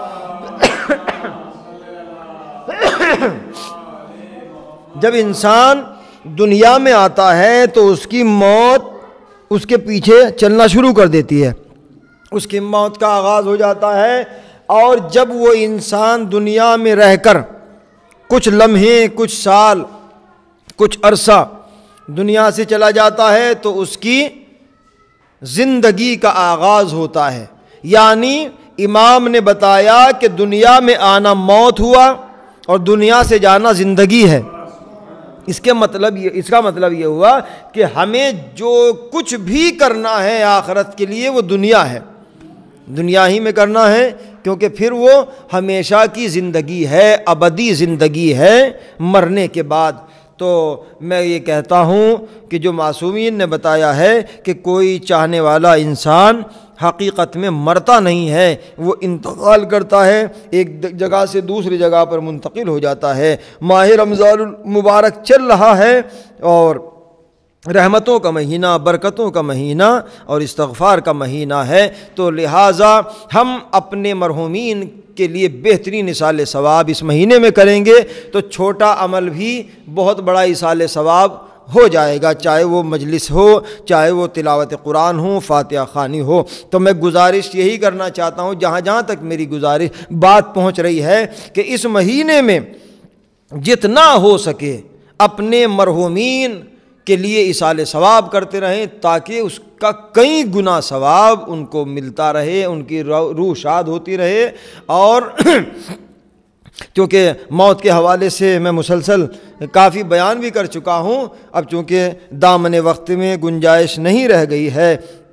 جب انسان دنیا میں آتا ہے تو اس کی موت اس کے پیچھے چلنا شروع کر دیتی ہے، اس کی موت کا آغاز ہو جاتا ہے۔ اور جب وہ انسان دنیا میں رہ کر کچھ لمحے، کچھ سال، کچھ عرصہ دنیا سے چلا جاتا ہے تو اس کی زندگی کا آغاز ہوتا ہے۔ یعنی امام نے بتایا کہ دنیا میں آنا موت ہوا اور دنیا سے جانا زندگی ہے۔ اس کا مطلب یہ ہوا کہ ہمیں جو کچھ بھی کرنا ہے آخرت کے لیے وہ دنیا ہے، دنیا ہی میں کرنا ہے، کیونکہ پھر وہ ہمیشہ کی زندگی ہے، ابدی زندگی ہے مرنے کے بعد۔ تو میں یہ کہتا ہوں کہ جو معصومین نے بتایا ہے کہ کوئی چاہنے والا انسان حقیقت میں مرتا نہیں ہے، وہ انتقال کرتا ہے، ایک جگہ سے دوسری جگہ پر منتقل ہو جاتا ہے۔ ماہ رمضان المبارک چل رہا ہے اور رحمتوں کا مہینہ، برکتوں کا مہینہ اور استغفار کا مہینہ ہے، تو لہٰذا ہم اپنے مرحومین کے لیے بہترین ایصال ثواب اس مہینے میں کریں گے تو چھوٹا عمل بھی بہت بڑا ایصال ثواب ہو جائے گا، چاہے وہ مجلس ہو، چاہے وہ تلاوت قرآن ہو، فاتحہ خوانی ہو۔ تو میں گزارش یہی کرنا چاہتا ہوں، جہاں تک میری گزارش بات پہنچ رہی ہے، کہ اس مہینے میں جتنا ہو سکے اپنے مرحومین کے لیے ایصال ثواب کرتے رہیں، تاکہ اس کا کئی گنا ثواب ان کو ملتا رہے، ان کی روح شاد ہوتی رہے۔ اور کیونکہ موت کے حوالے سے میں مسلسل کافی بیان بھی کر چکا ہوں، اب چونکہ دامن وقت میں گنجائش نہیں رہ گئی ہے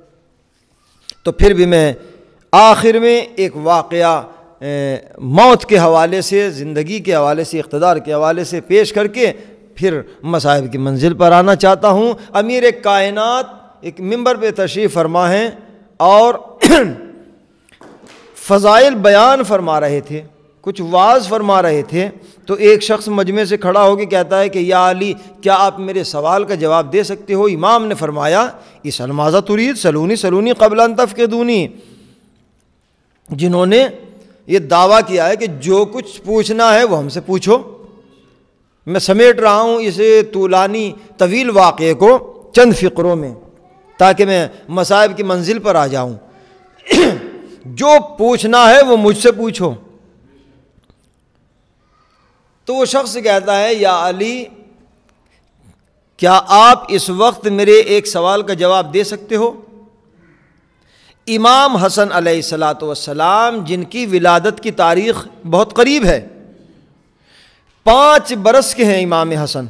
تو پھر بھی میں آخر میں ایک واقعہ موت کے حوالے سے، زندگی کے حوالے سے، اقتدار کے حوالے سے پیش کر کے پھر مصائب کی منزل پر آنا چاہتا ہوں۔ امیر کائنات ایک منبر پہ تشریف فرما ہیں اور فضائل بیان فرما رہے تھے، کچھ واعظ فرما رہے تھے، تو ایک شخص مجمع سے کھڑا ہو کے کہتا ہے کہ یا علی، کیا آپ میرے سوال کا جواب دے سکتے ہو؟ امام نے فرمایا اسأل ماذا تريد سلونی سلونی قبل ان تفقدونی، جنہوں نے یہ دعویٰ کیا ہے کہ جو کچھ پوچھنا ہے وہ ہم سے پوچھو۔ میں سمیٹ رہا ہوں اس طولانی طویل واقعے کو چند فقروں میں تاکہ میں مصائب کی منزل پر آ جاؤں۔ جو پوچھنا ہے وہ مجھ سے پوچھو۔ تو وہ شخص کہتا ہے یا علی، کیا آپ اس وقت میرے ایک سوال کا جواب دے سکتے ہو؟ امام حسن علیہ السلام جن کی ولادت کی تاریخ بہت قریب ہے، 5 برس کے ہیں امام حسن،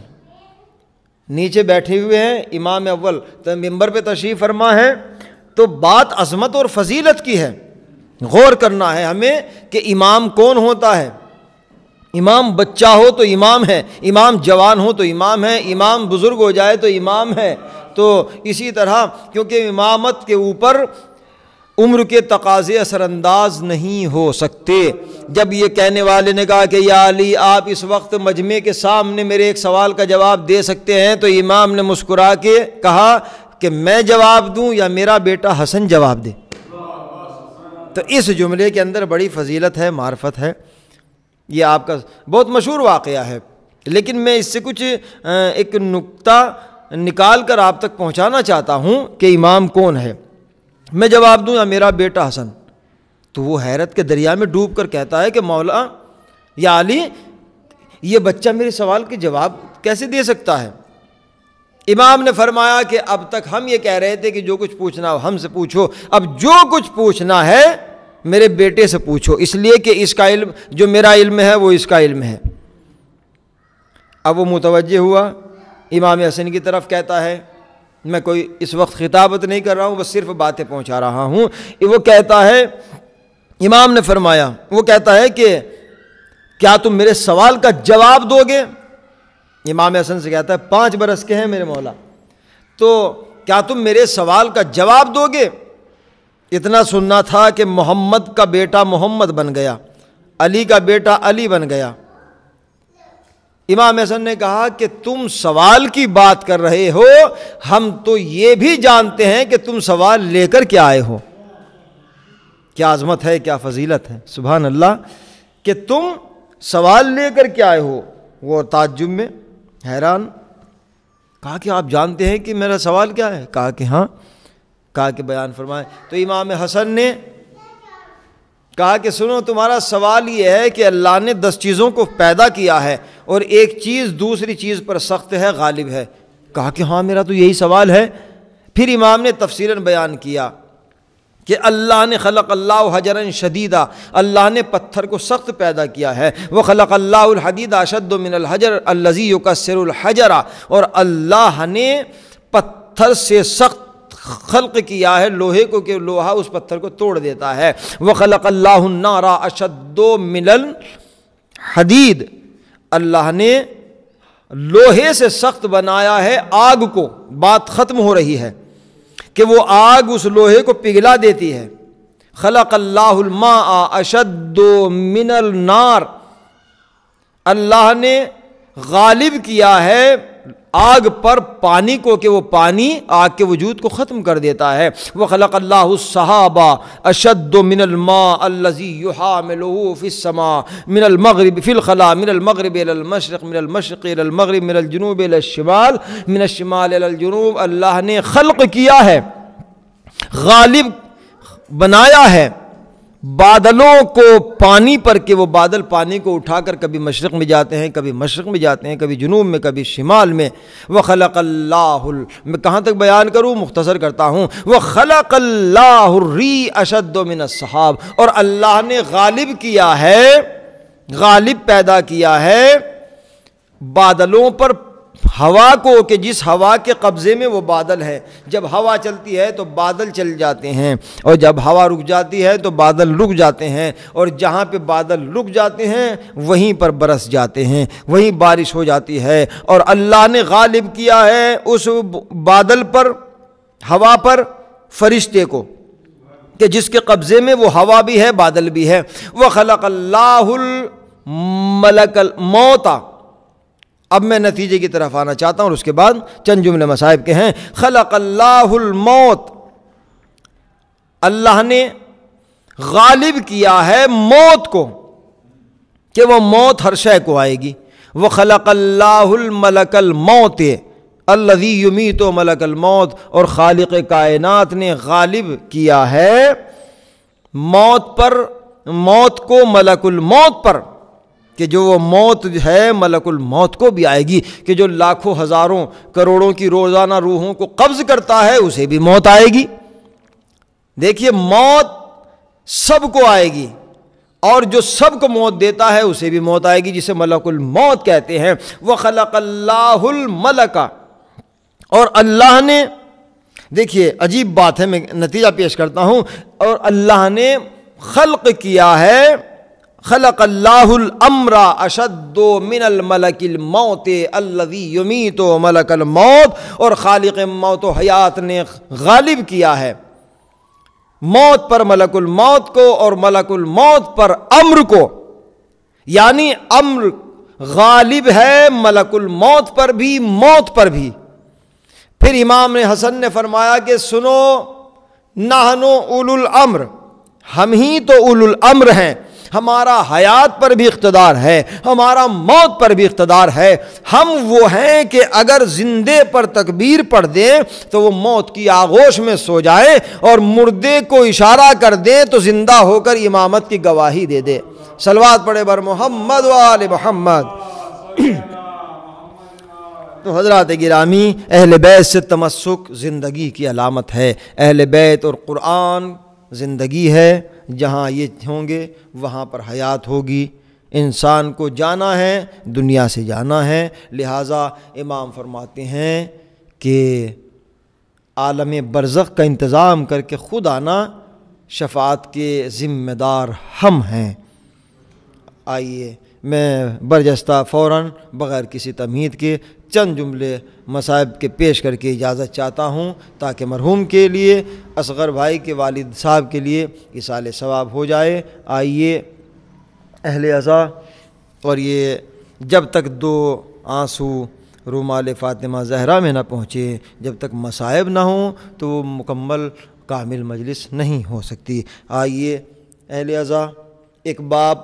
نیچے بیٹھے ہوئے ہیں، امام اول تو منبر پہ تشریف فرما ہے، تو بات عظمت اور فضیلت کی ہے۔ غور کرنا ہے ہمیں کہ امام کون ہوتا ہے۔ امام بچہ ہو تو امام ہے، امام جوان ہو تو امام ہے، امام بزرگ ہو جائے تو امام ہے۔ تو اسی طرح کیونکہ امامت کے اوپر عمر کے تقاضے اثر انداز نہیں ہو سکتے۔ جب یہ کہنے والے نے کہا کہ یا علی، آپ اس وقت مجمع کے سامنے میرے ایک سوال کا جواب دے سکتے ہیں، تو امام نے مسکرا کے کہا کہ میں جواب دوں یا میرا بیٹا حسن جواب دے۔ تو اس جملے کے اندر بڑی فضیلت ہے، معرفت ہے۔ یہ آپ کا بہت مشہور واقعہ ہے، لیکن میں اس سے کچھ ایک نقطہ نکال کر آپ تک پہنچانا چاہتا ہوں کہ امام کون ہے۔ میں جواب دوں یا میرا بیٹا حسن؟ تو وہ حیرت کے دریا میں ڈوب کر کہتا ہے کہ مولا یا علی، یہ بچہ میرے سوال کے جواب کیسے دے سکتا ہے؟ امام نے فرمایا کہ اب تک ہم یہ کہہ رہے تھے کہ جو کچھ پوچھنا ہو ہم سے پوچھو، اب جو کچھ پوچھنا ہے میرے بیٹے سے پوچھو، اس لیے کہ اس کا علم جو میرا علم ہے وہ اس کا علم ہے۔ اب وہ متوجہ ہوا امام حسن کی طرف، کہتا ہے، میں کوئی اس وقت خطابت نہیں کر رہا ہوں، بس صرف باتیں پہنچا رہا ہوں۔ وہ کہتا ہے، امام نے فرمایا، وہ کہتا ہے کہ کیا تم میرے سوال کا جواب دو گے؟ امام حسن سے کہتا ہے 5 برس کے ہیں میرے مولا، تو کیا تم میرے سوال کا جواب دو گے؟ اتنا سننا تھا کہ محمد کا بیٹا محمد بن گیا، علی کا بیٹا علی بن گیا۔ امام حسن نے کہا کہ تم سوال کی بات کر رہے ہو، ہم تو یہ بھی جانتے ہیں کہ تم سوال لے کر کیا آئے ہو۔ کیا عظمت ہے، کیا فضیلت ہے، سبحان اللہ، کہ تم سوال لے کر کیا آئے ہو۔ وہ تعجب میں حیران، کہا کہ آپ جانتے ہیں کہ میرا سوال کیا ہے؟ کہا کہ ہاں۔ کہا کہ بیان فرمائیں۔ تو امام حسن نے کہا کہ سنو، تمہارا سوال یہ ہے کہ اللہ نے 10 چیزوں کو پیدا کیا ہے اور ایک چیز دوسری چیز پر سخت ہے، غالب ہے۔ کہا کہ ہاں میرا تو یہی سوال ہے۔ پھر امام نے تفصیلاً بیان کیا کہ اللہ نے خلق اللہ حجرا شدیدا، اللہ نے پتھر کو سخت پیدا کیا ہے، وہ خلق اللہ الحدید اشد من الحجر الذی یکسر الحجر، اور اللہ نے پتھر سے سخت خلق کیا ہے لوہے کو کہ لوہا اس پتھر کو توڑ دیتا ہے۔ وَخَلَقَ اللَّهُ النَّارَ أَشَدُّ مِنَ الْحَدِيدِ، اللہ نے لوہے سے سخت بنایا ہے آگ کو۔ بات ختم ہو رہی ہے کہ وہ آگ اس لوہے کو پگھلا دیتی ہے۔ خلق اللہ الماء اشد من النار، اللہ نے غالب کیا ہے آگ پر پانی کو کہ وہ پانی آگ کے وجود کو ختم کر دیتا ہے۔ وخلق اللہ السحاب اشد من الماء الذي يحامله في السماء من المغرب في الخلاء من المغرب الى المشرق من المشرق الى المغرب من الجنوب الى الشمال من الشمال الى الجنوب، اللہ نے خلق کیا ہے، غالب بنایا ہے بادلوں کو پانی پر کہ وہ بادل پانی کو اٹھا کر کبھی مشرق میں جاتے ہیں، کبھی مشرق میں جاتے ہیں، کبھی جنوب میں، کبھی شمال میں۔ وخلق اللہ، میں کہاں تک بیان کروں، مختصر کرتا ہوں۔ وخلق اللہ الری اشد من السحاب، اور اللہ نے غالب کیا ہے، غالب پیدا کیا ہے بادلوں پر ہوا کو کہ جس ہوا کے قبضے میں وہ بادل ہے، جب ہوا چلتی ہے تو بادل چل جاتے ہیں، اور جب ہوا رک جاتی ہے تو بادل رک جاتے ہیں، اور جہاں پہ بادل رک جاتے ہیں وہیں پر برس جاتے ہیں، وہیں بارش ہو جاتی ہے۔ اور اللہ نے غالب کیا ہے اس بادل پر، ہوا پر، فرشتے کو کہ جس کے قبضے میں وہ ہوا بھی ہے بادل بھی ہے۔ وَخَلَقَ اللَّهُ الْمَلَكَ الْمَوْتَ۔ اب میں نتیجے کی طرف آنا چاہتا ہوں اور اس کے بعد چند جملے مصائب کے ہیں۔ خلق اللہ الموت، اللہ نے غالب کیا ہے موت کو کہ وہ موت ہر شے کو آئے گی۔ وخلق اللہ الملک الموت الذی یمیت ملک الموت، اور خالق کائنات نے غالب کیا ہے موت پر، موت کو ملک الموت پر، کہ جو وہ موت ہے ملک الموت کو بھی آئے گی، کہ جو لاکھوں ہزاروں کروڑوں کی روزانہ روحوں کو قبض کرتا ہے اسے بھی موت آئے گی۔ دیکھیے موت سب کو آئے گی، اور جو سب کو موت دیتا ہے اسے بھی موت آئے گی، جسے ملک الموت کہتے ہیں۔ وَخَلَقَ اللَّهُ الْمَلَكَ، اور اللہ نے، دیکھیے عجیب بات ہے، میں نتیجہ پیش کرتا ہوں، اور اللہ نے خلق کیا ہے، خلق اللہ الامر اشد من الملک الموت الذی یمیت ملک الموت، اور خالق موت و حیات نے غالب کیا ہے موت پر ملک الموت کو، اور ملک الموت پر امر کو، یعنی امر غالب ہے ملک الموت پر بھی موت پر بھی۔ پھر امام حسن نے فرمایا کہ سنو، نحنو اولو الامر، ہم ہی تو اولو الامر ہیں، ہمارا حیات پر بھی اقتدار ہے، ہمارا موت پر بھی اقتدار ہے۔ ہم وہ ہیں کہ اگر زندے پر تکبیر پڑھ دیں تو وہ موت کی آغوش میں سو جائیں، اور مردے کو اشارہ کر دیں تو زندہ ہو کر امامت کی گواہی دے دے۔ صلوات پڑھے بر محمد و آل محمد۔ تو حضرات گرامی، اہل بیت سے تمسک زندگی کی علامت ہے۔ اہل بیت اور قرآن زندگی ہے، جہاں یہ ہوں گے وہاں پر حیات ہوگی۔ انسان کو جانا ہے، دنیا سے جانا ہے، لہٰذا امام فرماتے ہیں کہ عالم برزخ کا انتظام کر کے خود آنا، شفاعت کے ذمہ دار ہم ہیں۔ آئیے میں برجستہ فوراً بغیر کسی تمہید کے چند جملے مصائب کے پیش کر کے اجازت چاہتا ہوں، تاکہ مرحوم کے لیے، اصغر بھائی کے والد صاحب کے لیے ایصال ثواب ہو جائے۔ آئیے اہل عزا، اور یہ جب تک دو آنسو رومال فاطمہ زہرا میں نہ پہنچے، جب تک مصائب نہ ہوں تو وہ مکمل کامل مجلس نہیں ہو سکتی۔ آئیے اہل عزا، ایک باپ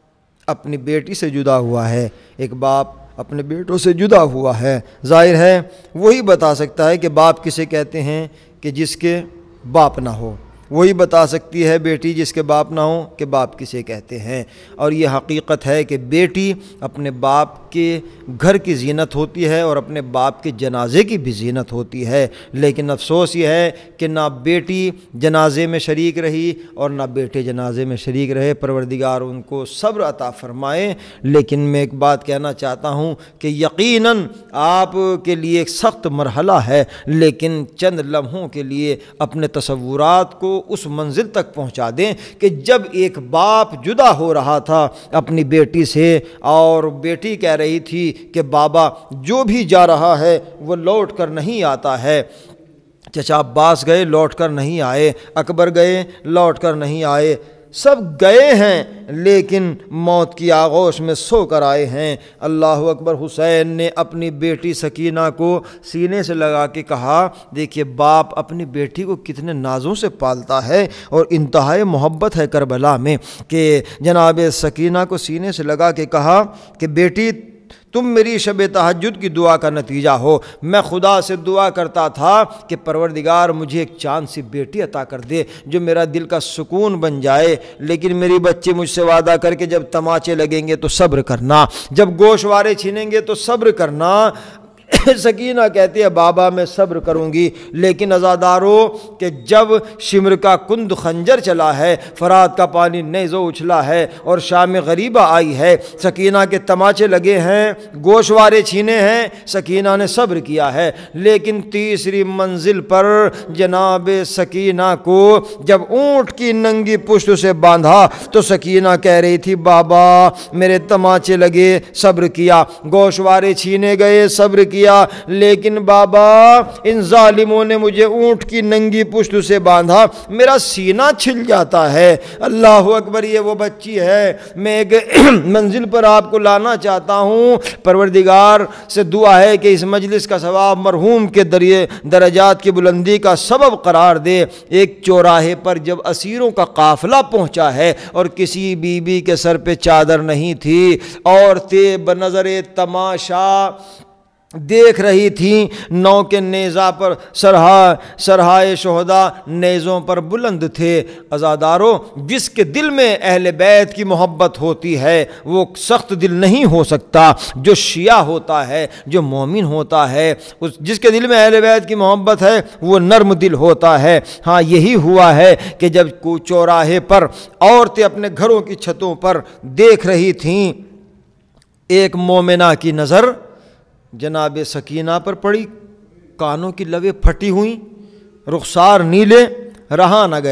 اپنی بیٹی سے جدا ہوا ہے، ایک باپ اپنے بیٹوں سے جدا ہوا ہے، ظاہر ہے وہی بتا سکتا ہے کہ باپ کسے کہتے ہیں کہ جس کے باپ نہ ہو، وہی بتا سکتی ہے بیٹی جس کے باپ نہ ہو کہ باپ کسے کہتے ہیں۔ اور یہ حقیقت ہے کہ بیٹی اپنے باپ کے گھر کی زینت ہوتی ہے اور اپنے باپ کے جنازے کی بھی زینت ہوتی ہے، لیکن افسوس یہ ہے کہ نہ بیٹی جنازے میں شریک رہی اور نہ بیٹے جنازے میں شریک رہے۔ پروردگار ان کو صبر عطا فرمائے۔ لیکن میں ایک بات کہنا چاہتا ہوں کہ یقیناً آپ کے لیے ایک سخت مرحلہ ہے، لیکن چند لمحوں کے لیے اپنے تصورات کو اس منزل تک پہنچا دیں کہ جب ایک باپ جدا ہو رہا تھا اپنی بیٹی سے، اور بیٹی کہہ رہی تھی کہ بابا جو بھی جا رہا ہے وہ لوٹ کر نہیں آتا ہے، چچا عباس گئے لوٹ کر نہیں آئے، اکبر گئے لوٹ کر نہیں آئے، سب گئے ہیں لیکن موت کی آغوش میں سو کر آئے ہیں۔ اللہ اکبر۔ حسین نے اپنی بیٹی سکینہ کو سینے سے لگا کے کہا، دیکھیے باپ اپنی بیٹی کو کتنے نازوں سے پالتا ہے، اور انتہائی محبت ہے کربلا میں کہ جناب سکینہ کو سینے سے لگا کے کہا کہ بیٹی تم میری شب تہجد کی دعا کا نتیجہ ہو۔ میں خدا سے دعا کرتا تھا کہ پروردگار مجھے ایک چاند سی بیٹی عطا کر دے جو میرا دل کا سکون بن جائے، لیکن میری بچے مجھ سے وعدہ کر کے جب تماچے لگیں گے تو صبر کرنا، جب گوشوارے چھینیں گے تو صبر کرنا، سکینہ کہتی ہے بابا میں صبر کروں گی، لیکن عزادارو کہ جب شمر کا کند خنجر چلا ہے، فرات کا پانی نیزو اچھلا ہے اور شام غریبہ آئی ہے، سکینہ کے تماچے لگے ہیں، گوشوارے چھینے ہیں، سکینہ نے صبر کیا ہے، لیکن تیسری منزل پر جناب سکینہ کو جب اونٹ کی ننگی پشت سے باندھا تو سکینہ کہہ رہی تھی بابا میرے تماچے لگے، صبر کیا، گوشوارے چھینے گئے، صبر کیا، لیکن بابا ان ظالموں نے مجھے اونٹ کی ننگی پشت سے باندھا، میرا سینہ چھل جاتا ہے۔ اللہ اکبر، یہ وہ بچی ہے، میں ایک منزل پر آپ کو لانا چاہتا ہوں۔ پروردگار سے دعا ہے کہ اس مجلس کا ثواب مرحوم کے درجات کی بلندی کا سبب قرار دے۔ ایک چوراہے پر جب اسیروں کا قافلہ پہنچا ہے اور کسی بی بی کے سر پہ چادر نہیں تھی، عورتیں بنظر تماشا دیکھ رہی تھیں، نو کے نیزہ پر سرہائے شہداء نیزوں پر بلند تھے۔ عزادارو، جس کے دل میں اہل بیت کی محبت ہوتی ہے وہ سخت دل نہیں ہو سکتا، جو شیعہ ہوتا ہے، جو مومن ہوتا ہے، جس کے دل میں اہل بیت کی محبت ہے وہ نرم دل ہوتا ہے۔ ہاں یہی ہوا ہے کہ جب چوراہے پر عورتیں اپنے گھروں کی چھتوں پر دیکھ رہی تھیں، ایک مومنہ کی نظر جناب سکینہ پر پڑی، کانوں کی لویں پھٹی ہوئیں، رخسار نیلے، رہا نہ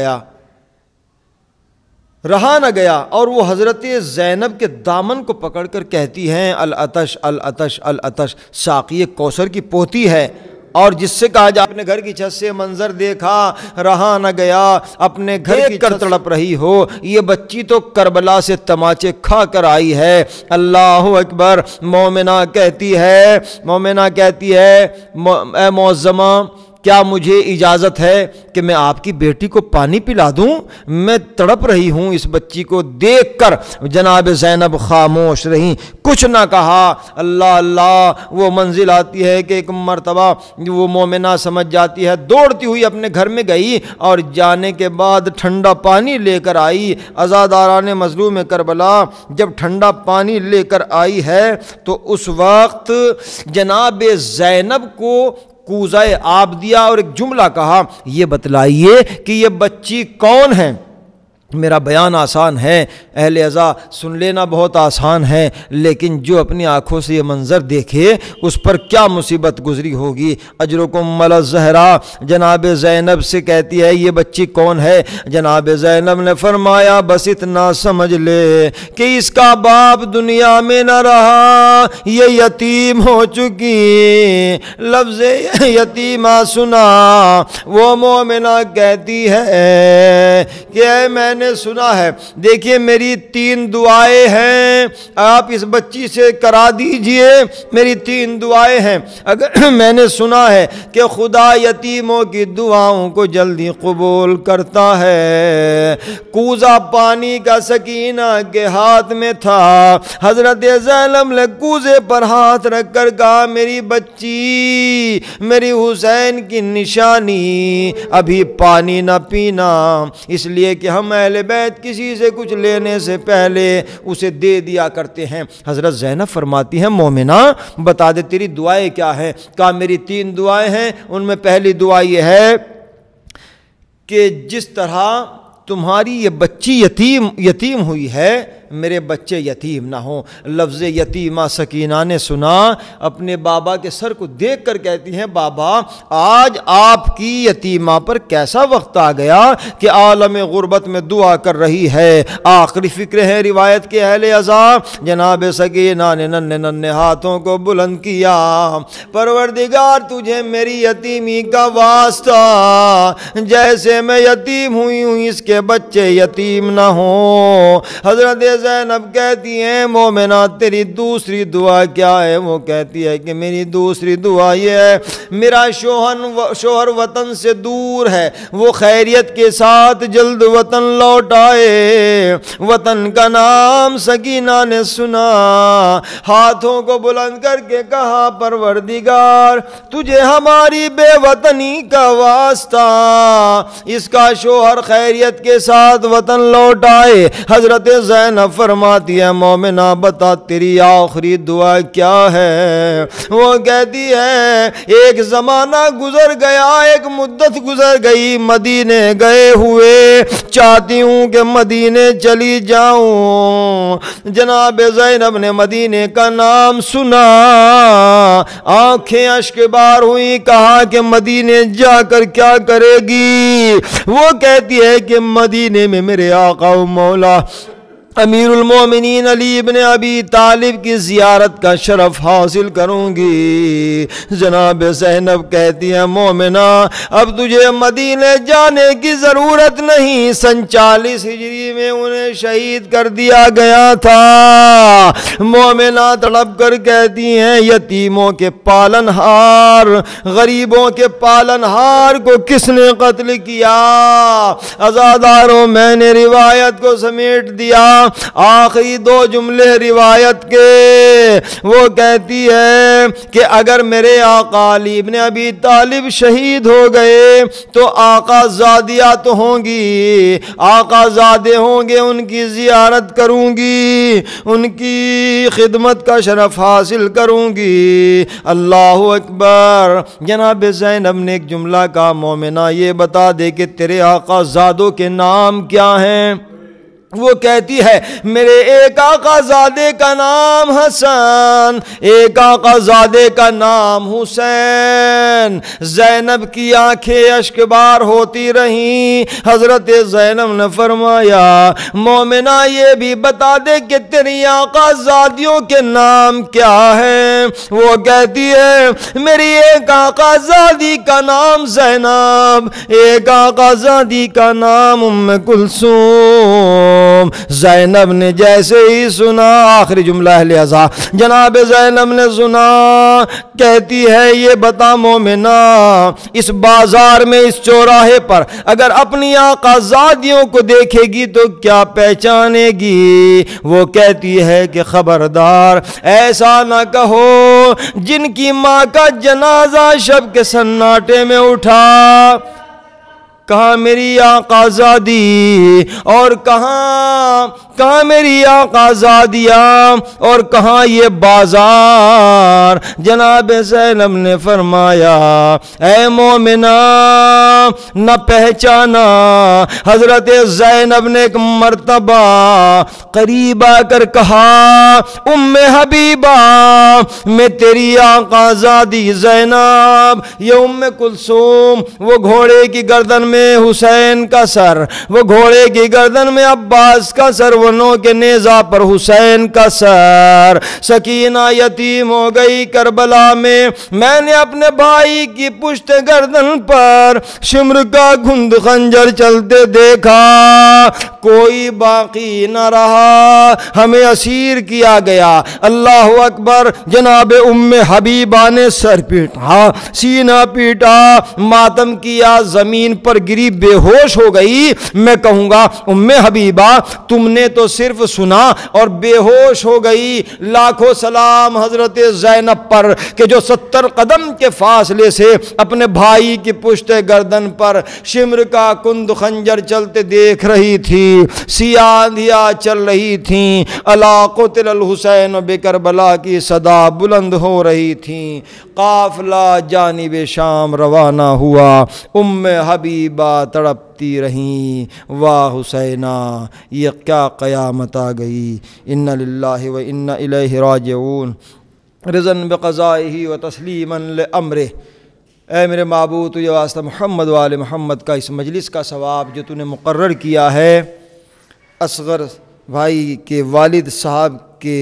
گیا اور وہ حضرت زینب کے دامن کو پکڑ کر کہتی ہیں العطش العطش العطش، ساقی کوثر کی پوتی ہے، اور جس سے کہا جا اپنے گھر کی چھت سے منظر دیکھا رہا نہ گیا، اپنے گھر کی کر تڑپ رہی ہو، یہ بچی تو کربلا سے تماچے کھا کر آئی ہے۔ اللہ اکبر، مومنہ کہتی ہے اے معظمہ کیا مجھے اجازت ہے کہ میں آپ کی بیٹی کو پانی پلا دوں؟ میں تڑپ رہی ہوں اس بچی کو دیکھ کر۔ جناب زینب خاموش رہیں، کچھ نہ کہا۔ اللہ اللہ، وہ منزل آتی ہے کہ ایک مرتبہ وہ مومنہ سمجھ جاتی ہے، دوڑتی ہوئی اپنے گھر میں گئی اور جانے کے بعد ٹھنڈا پانی لے کر آئی۔ عزاداران مظلوم کربلا جب ٹھنڈا پانی لے کر آئی ہے تو اس وقت جناب زینب کو کوزہ آب دیا اور ایک جملہ کہا، یہ بتلائیے کہ یہ بچی کون ہے؟ میرا بیان آسان ہے، اہل عزا سن لینا بہت آسان ہے، لیکن جو اپنی آنکھوں سے یہ منظر دیکھے اس پر کیا مصیبت گزری ہوگی۔ اجرکم علی الزہرا، جناب زینب سے کہتی ہے یہ بچی کون ہے؟ جناب زینب نے فرمایا بس اتنا سمجھ لے کہ اس کا باپ دنیا میں نہ رہا، یہ یتیم ہو چکی۔ لفظ یتیمہ سنا، وہ مومنہ کہتی ہے کہ میں نے سنا ہے، دیکھیے میری 3 دعائیں ہیں، آپ اس بچی سے کرا دیجئے، میری 3 دعائیں ہیں۔ اگر میں نے سنا ہے کہ خدا یتیموں کی دعاؤں کو جلدی قبول کرتا ہے۔ کوزہ پانی کا سکینہ کے ہاتھ میں تھا، حضرت زینب نے کوزے پر ہاتھ رکھ کر کہا میری بچی، میری حسین کی نشانی، ابھی پانی نہ پینا، اس لیے کہ ہم اہل بیت کسی سے کچھ لینے سے پہلے اسے دے دیا کرتے ہیں۔ حضرت زینب فرماتی ہیں مومنہ بتا دے تیری دعائیں کیا ہیں؟ کہا میری 3 دعائیں ہیں، ان میں پہلی دعا یہ ہے کہ جس طرح تمہاری یہ بچی یتیم ہوئی ہے، میرے بچے یتیم نہ ہوں۔ لفظ یتیمہ سکینہ نے سنا، اپنے بابا کے سر کو دیکھ کر کہتی ہیں بابا آج آپ کی یتیمہ پر کیسا وقت آ گیا کہ عالم غربت میں دعا کر رہی ہے۔ آخری فکر ہے روایت کے اہل عزا، جناب سکینہ نے ننھے ہاتھوں کو بلند کیا، پروردگار تجھے میری یتیمی کا واسطہ، جیسے میں یتیم ہوئی ہوں اس کے بچے یتیم نہ ہوں۔ حضرت زینب کہتی ہیں مومنہ تیری دوسری دعا کیا ہے؟ وہ کہتی ہے کہ میری دوسری دعا یہ ہے میرا شوہر وطن سے دور ہے، وہ خیریت کے ساتھ جلد وطن لوٹ آئے۔ وطن کا نام سکینہ نے سنا، ہاتھوں کو بلند کر کے کہا پروردگار تجھے ہماری بے وطنی کا واسطہ، اس کا شوہر خیریت کے ساتھ وطن لوٹ آئے۔ حضرت زینب زینب فرماتی ہے مومنہ بتا تیری آخری دعا کیا ہے؟ وہ کہتی ہے ایک زمانہ گزر گیا، ایک مدت گزر گئی، مدینے گئے ہوئے چاہتی ہوں کہ مدینے چلی جاؤں۔ جناب زینب نے مدینے کا نام سنا، آنکھیں اشک بار ہوئی، کہا کہ مدینے جا کر کیا کرے گی؟ وہ کہتی ہے کہ مدینے میں میرے آقا و مولا امیر المومنین علی ابن ابی طالب کی زیارت کا شرف حاصل کروں گی۔ جناب زینب کہتی ہے مومنہ اب تجھے مدینے جانے کی ضرورت نہیں، 47 ہجری میں انہیں شہید کر دیا گیا تھا۔ مومنہ تڑپ کر کہتی ہیں یتیموں کے پالن ہار، غریبوں کے پالن ہار کو کس نے قتل کیا؟ عزاداروں میں نے روایت کو سمیٹ دیا، آخری 2 جملے روایت کے۔ وہ کہتی ہے کہ اگر میرے آقا علی ابن ابی طالب شہید ہو گئے تو آقا زادیات ہوں گی، آقا زادے ہوں گے، ان کی زیارت کروں گی، ان کی خدمت کا شرف حاصل کروں گی۔ اللہ اکبر۔ جناب زینب نے ایک جملہ کہا مومنہ یہ بتا دے کہ تیرے آقا زادوں کے نام کیا ہیں؟ وہ کہتی ہے میرے ایک آقا زادے کا نام حسن، ایک آقا زادے کا نام حسین۔ زینب کی آنکھیں اشک بار ہوتی رہیں۔ حضرت زینب نے فرمایا مومنہ یہ بھی بتا دے کہ تیری آقا زادیوں کے نام کیا ہیں؟ وہ کہتی ہے میری ایک آقا زادی کا نام زینب، ایک آقا زادی کا نام ام کلثوم۔ زینب نے جیسے ہی سنا، آخری جملہ ہے لہذا جناب زینب نے سنا، کہتی ہے یہ بتا مومنہ اس بازار میں اس چوراہے پر اگر اپنی آقا زادیوں کو دیکھے گی تو کیا پہچانے گی؟ وہ کہتی ہے کہ خبردار ایسا نہ کہو جن کی ماں کا جنازہ شب کے سناٹے میں اٹھا۔ کہاں میری آقا زادی اور کہاں میری آقا زادیاں اور کہاں یہ بازار؟ جناب زینب نے فرمایا اے مومنہ نہ پہچانا۔ حضرت زینب نے ایک مرتبہ قریب آ کر کہا ام حبیبہ میں تیری آقا زادی زینب، یہ ام کلثوم وہ گھوڑے کی گردن میں حسین کا سر، وہ گھوڑے کی گردن میں عباس کا سر، وہ نو کے نیزہ پر حسین کا سر۔ سکینہ یتیم ہو گئی کربلا میں نے اپنے بھائی کی پشت گردن پر شمر کا گھند خنجر چلتے دیکھا، کوئی باقی نہ رہا، ہمیں اسیر کیا گیا۔ اللہ اکبر۔ جناب ام حبیبہ نے سر پیٹا، سینہ پیٹا، ماتم کیا، زمین پر گری، بے ہوش ہو گئی۔ میں کہوں گا ام حبیبہ تم نے تو صرف سنا اور بے ہوش ہو گئی۔ لاکھوں سلام حضرت زینب پر کہ جو 70 قدم کے فاصلے سے اپنے بھائی کی پشت گردن پر شمر کا کند خنجر چلتے دیکھ رہی تھی، سیاہ آندھیاں چل رہی تھیں، الا قتل الحسین بکربلا کی صدا بلند ہو رہی تھیں۔ قافلہ جانب شام روانہ ہوا، ام حبیبہ تڑپتی رہیں، واہ حسینہ یہ کیا قیامت آ گئی۔ ان للہ و انا الیہ راجعون، رضاً بقضائہ و تسلیما لامرہ۔ اے میرے معبود تجھے واسطہ محمد و آل محمد کا اس مجلس کا ثواب جو تو نے مقرر کیا ہے اصغر بھائی کے والد صاحب کے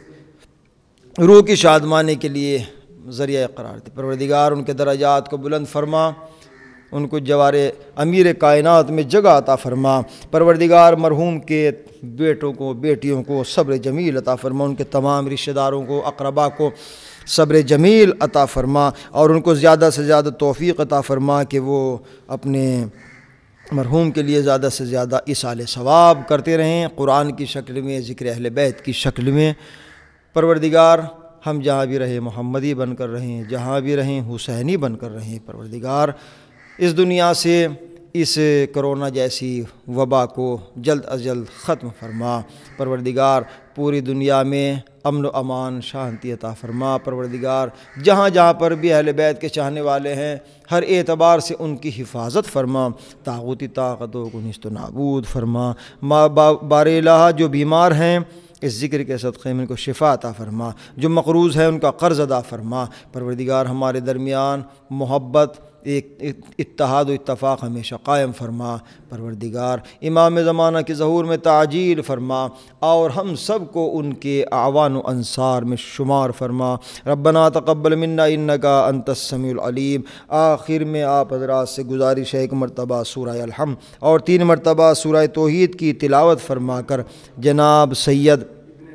روح کی شادمانی کے لیے ذریعہ قرار دے۔ پروردگار ان کے درجات کو بلند فرما، ان کو جوار امیر کائنات میں جگہ عطا فرما۔ پروردگار مرحوم کے بیٹوں کو بیٹیوں کو صبر جمیل عطا فرما، ان کے تمام رشتہ داروں کو اقربا کو صبر جمیل عطا فرما، اور ان کو زیادہ سے زیادہ توفیق عطا فرما کہ وہ اپنے مرحوم کے لیے زیادہ سے زیادہ ایصال ثواب کرتے رہیں، قرآن کی شکل میں، ذکر اہل بیت کی شکل میں۔ پروردگار ہم جہاں بھی رہیں محمدی بن کر رہیں، جہاں بھی رہیں حسینی بن کر رہیں۔ پروردگار اس دنیا سے اس کرونا جیسی وبا کو جلد از جلد ختم فرما۔ پروردگار پوری دنیا میں امن و امان شانتی عطا فرما۔ پروردگار جہاں جہاں پر بھی اہل بیت کے چاہنے والے ہیں ہر اعتبار سے ان کی حفاظت فرما، طاغوتی طاقتوں کو نیست و نابود فرما۔ بار الہ جو بیمار ہیں اس ذکر کے صدقے میں ان کو شفا عطا فرما، جو مقروض ہے ان کا قرض ادا فرما۔ پروردگار ہمارے درمیان محبت، ایک اتحاد و اتفاق ہمیشہ قائم فرما۔ پروردگار امام زمانہ کے ظہور میں تعجیل فرما اور ہم سب کو ان کے اعوان و انصار میں شمار فرما۔ ربنا تقبل منا انکا انت السمیع العلیم۔ آخر میں آپ حضرات سے گزارش ہے ایک مرتبہ سورہ الحمد اور 3 مرتبہ سورہ توحید کی تلاوت فرما کر جناب سید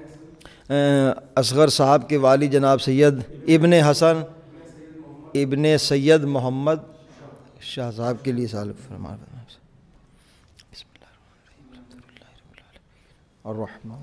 اصغر صاحب کے والد جناب سید ابن حسن ابن سید محمد شاہ صاحب کے لیے سال فرما۔ بسم اللہ الرحمن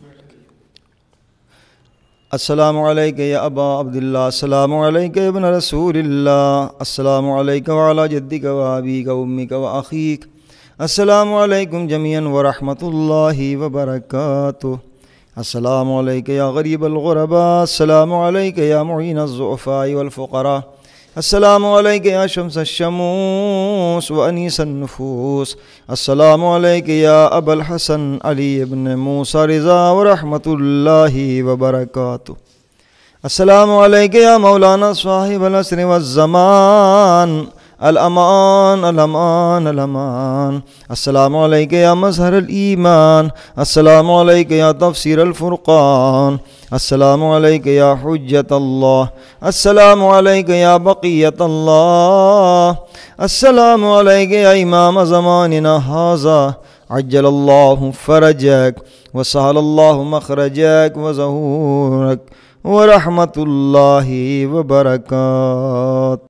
السلام علیکہ یا ابا عبداللہ، السلام علیکہ ابن رسول اللہ، السلام علیکہ وعلی جدک و ابیک و امیک و اخیک، السلام علیکم جمیعا ورحمۃ اللہ وبرکاتہ، السلام علیکہ یا غریب الغرباء، السلام علیکہ یا معین الضعفاء والفقراء، السلام علیکہ یا شمس الشموس و انیس النفوس، السلام علیکہ یا ابا الحسن علی ابن موسیٰ رضا ورحمۃ اللہ وبرکاتہ، السلام علیکہ یا مولانا صاحب العصر والزمان، الامان الامان الامان، السلام علیکہ یا مظہر الایمان، السلام علیکہ یا تفسیر الفرقان، السلام علیکہ یا حجت اللہ، السلام علیکہ یا بقیت اللہ، السلام علیکہ یا امام زماننا ھذا، عجل اللہ فرجک وسہل اللہ مخرجک وظہورک ورحمۃ اللہ وبرکاتہ۔